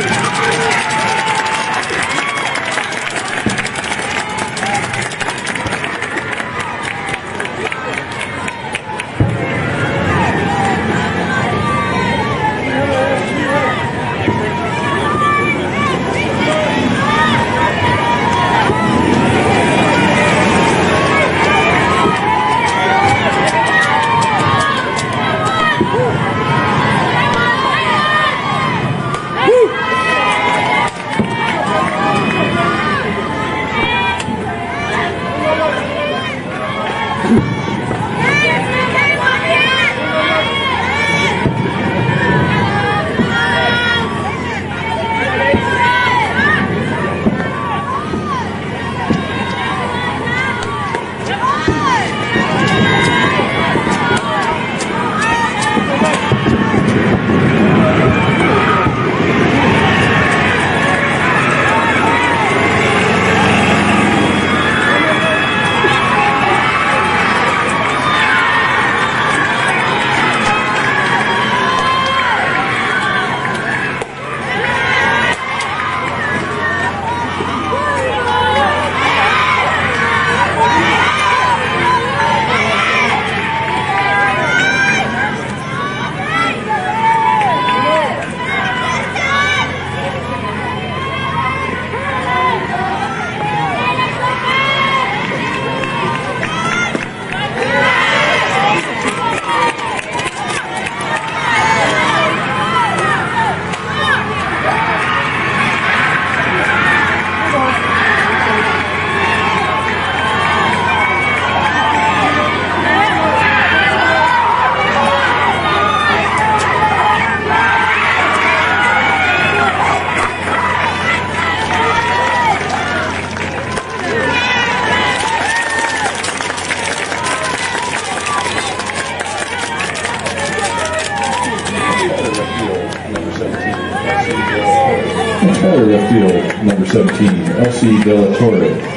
Tyler left field, number seventeen, Elsie De La Torre.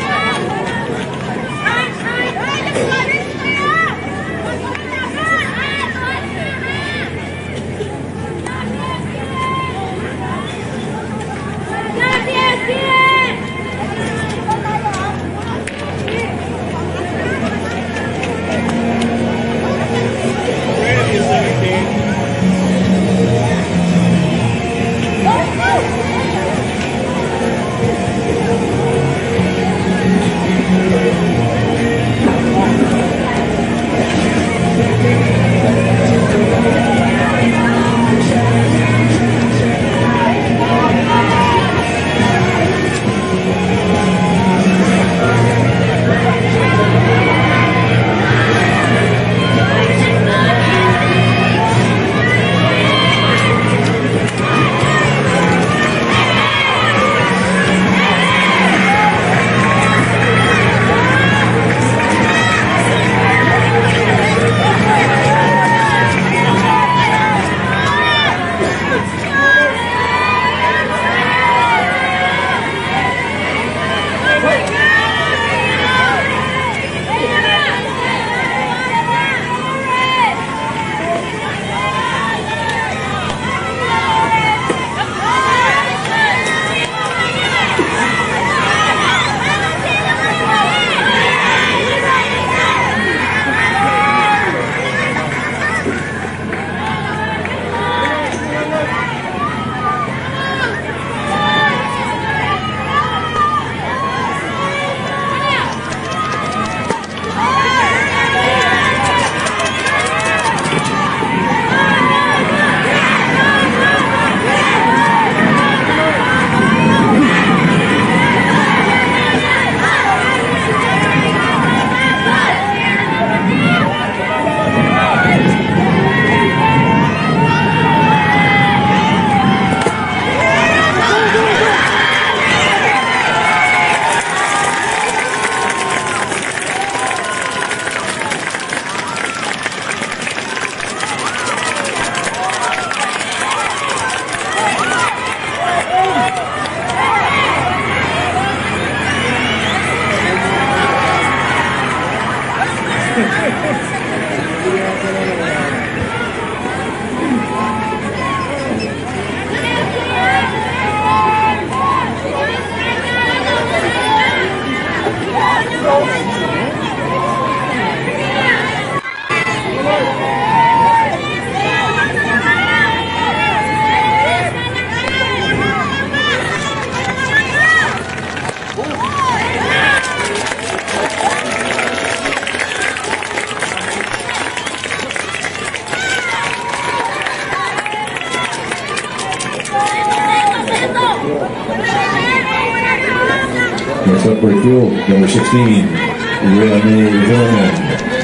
Next up, right field, number sixteen, Renee Hillman.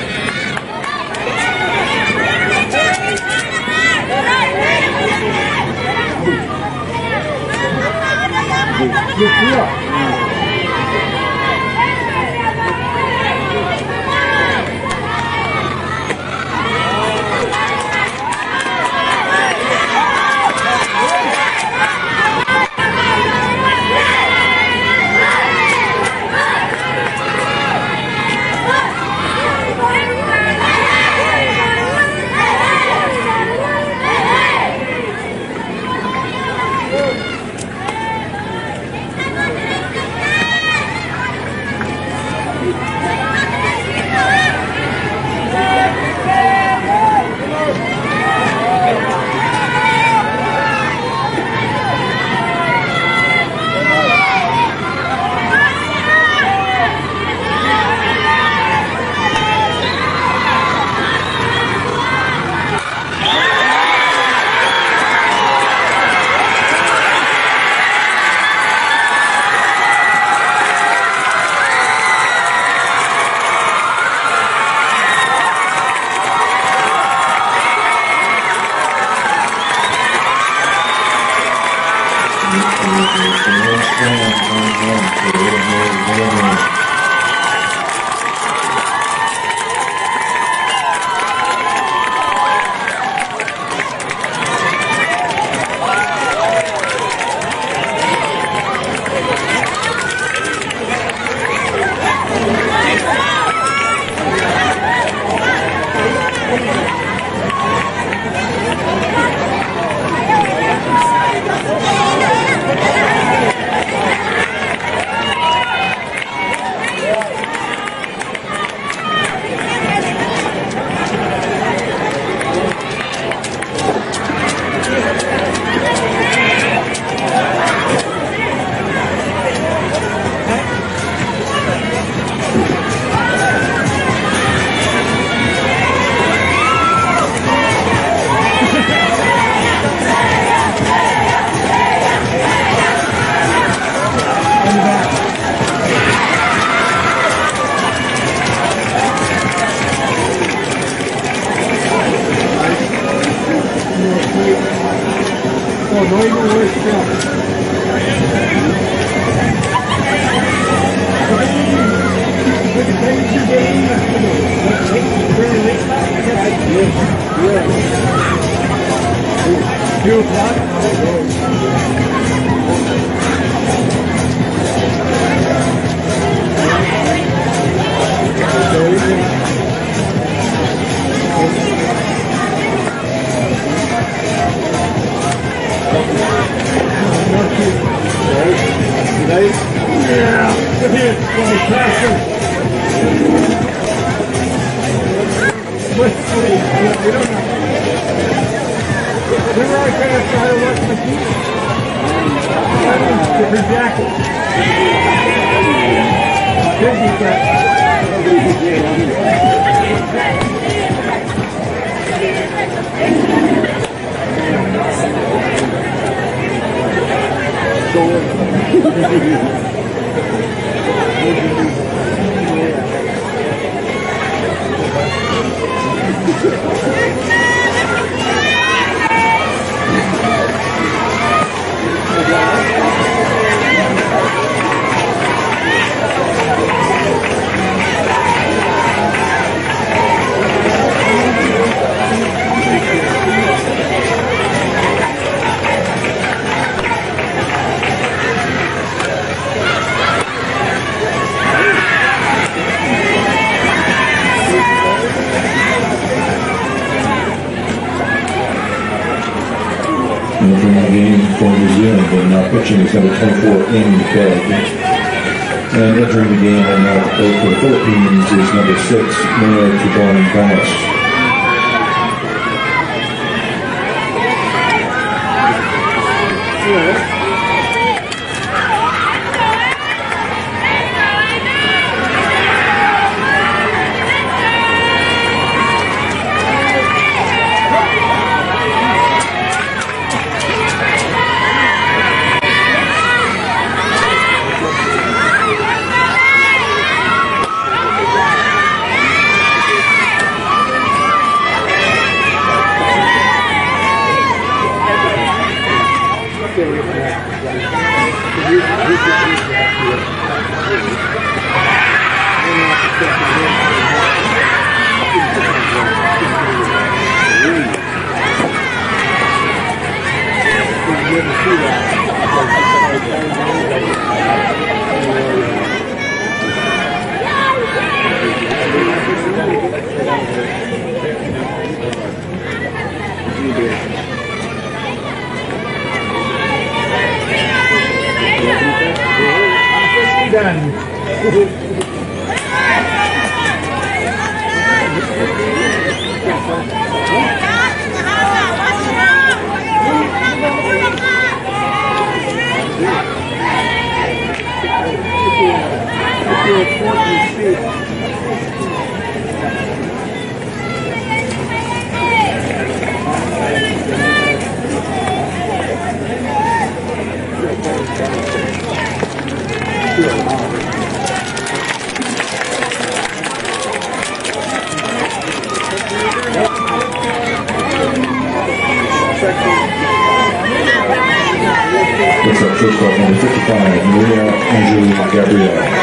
Yeah. entering the game for New Zealand, and now pitching is number twenty-four, Amy Clegg. And entering the game and now for the Philippines is number six, Mayor Tubon Gomez. What's up, first off, number fifty-five, Maria Angelou Gabrielle.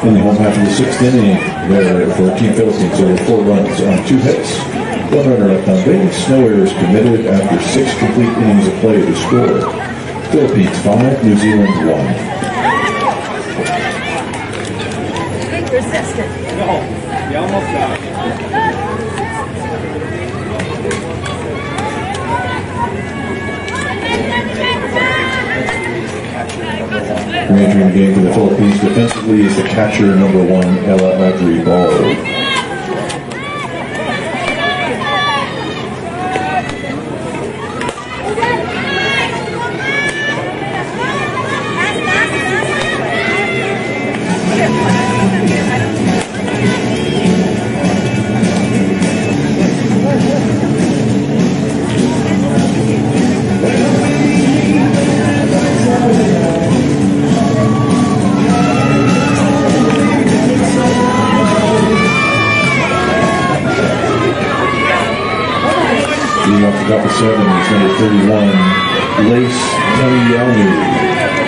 In the home half of the sixth inning, there for Team Philippines, there were four runs on two hits. One runner left on base, no errors committed after six complete innings of play to score. Philippines five, New Zealand one. Big resistance. No, you almost got it. Re-entering the game for the Philippines defensively is the catcher number one, Ella Madrigal. Leading off the top of seven is number thirty-one, Lace Talialu.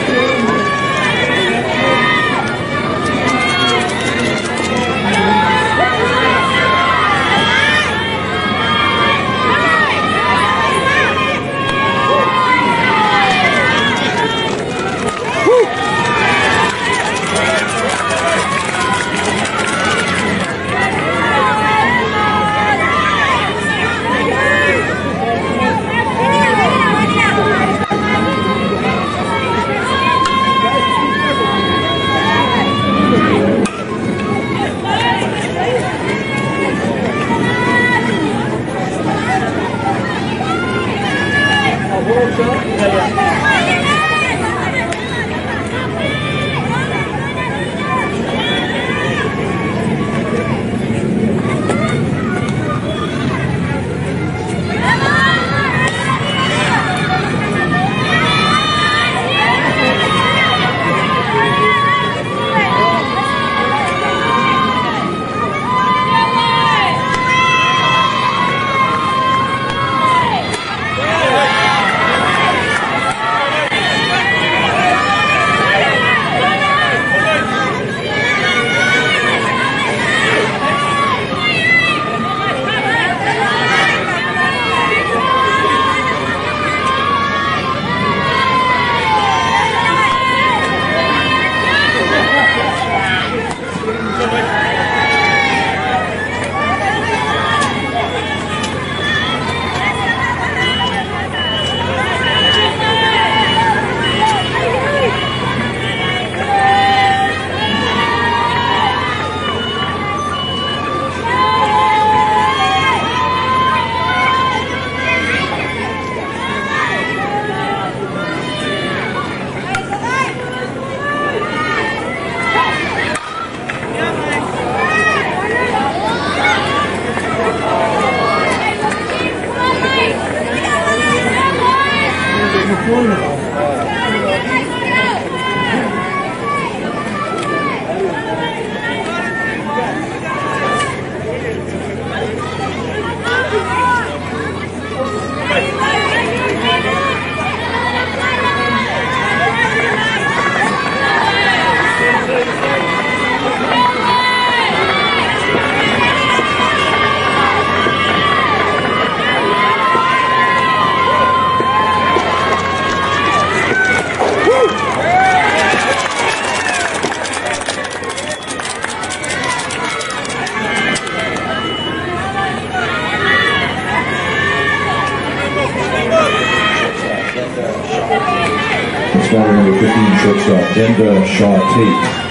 Starter number fifteen, shortstop, Denda Shaw Tate.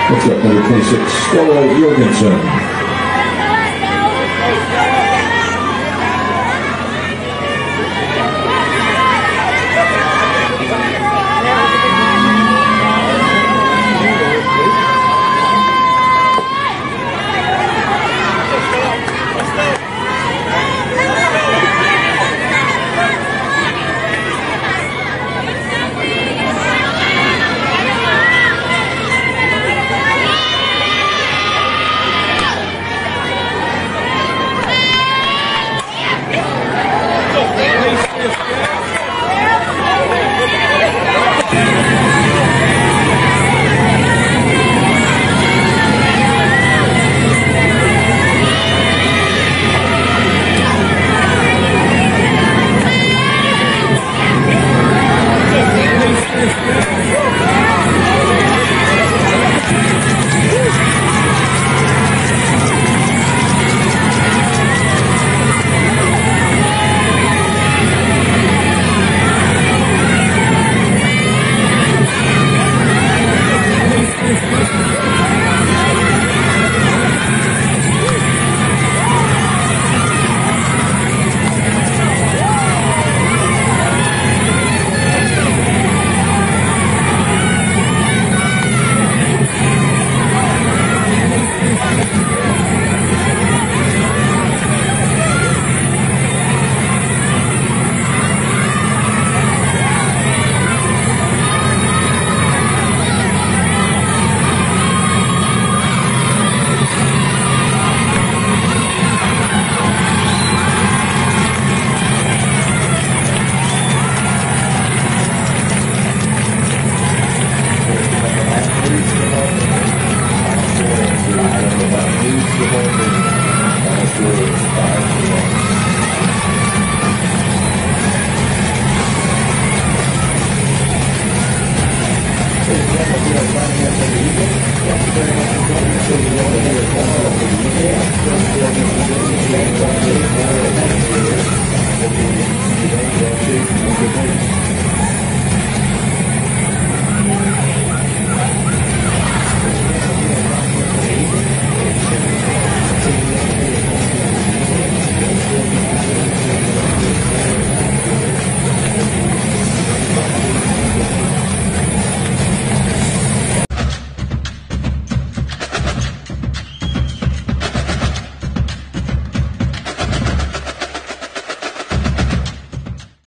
Next up, number twenty-six, Stella Jorgensen.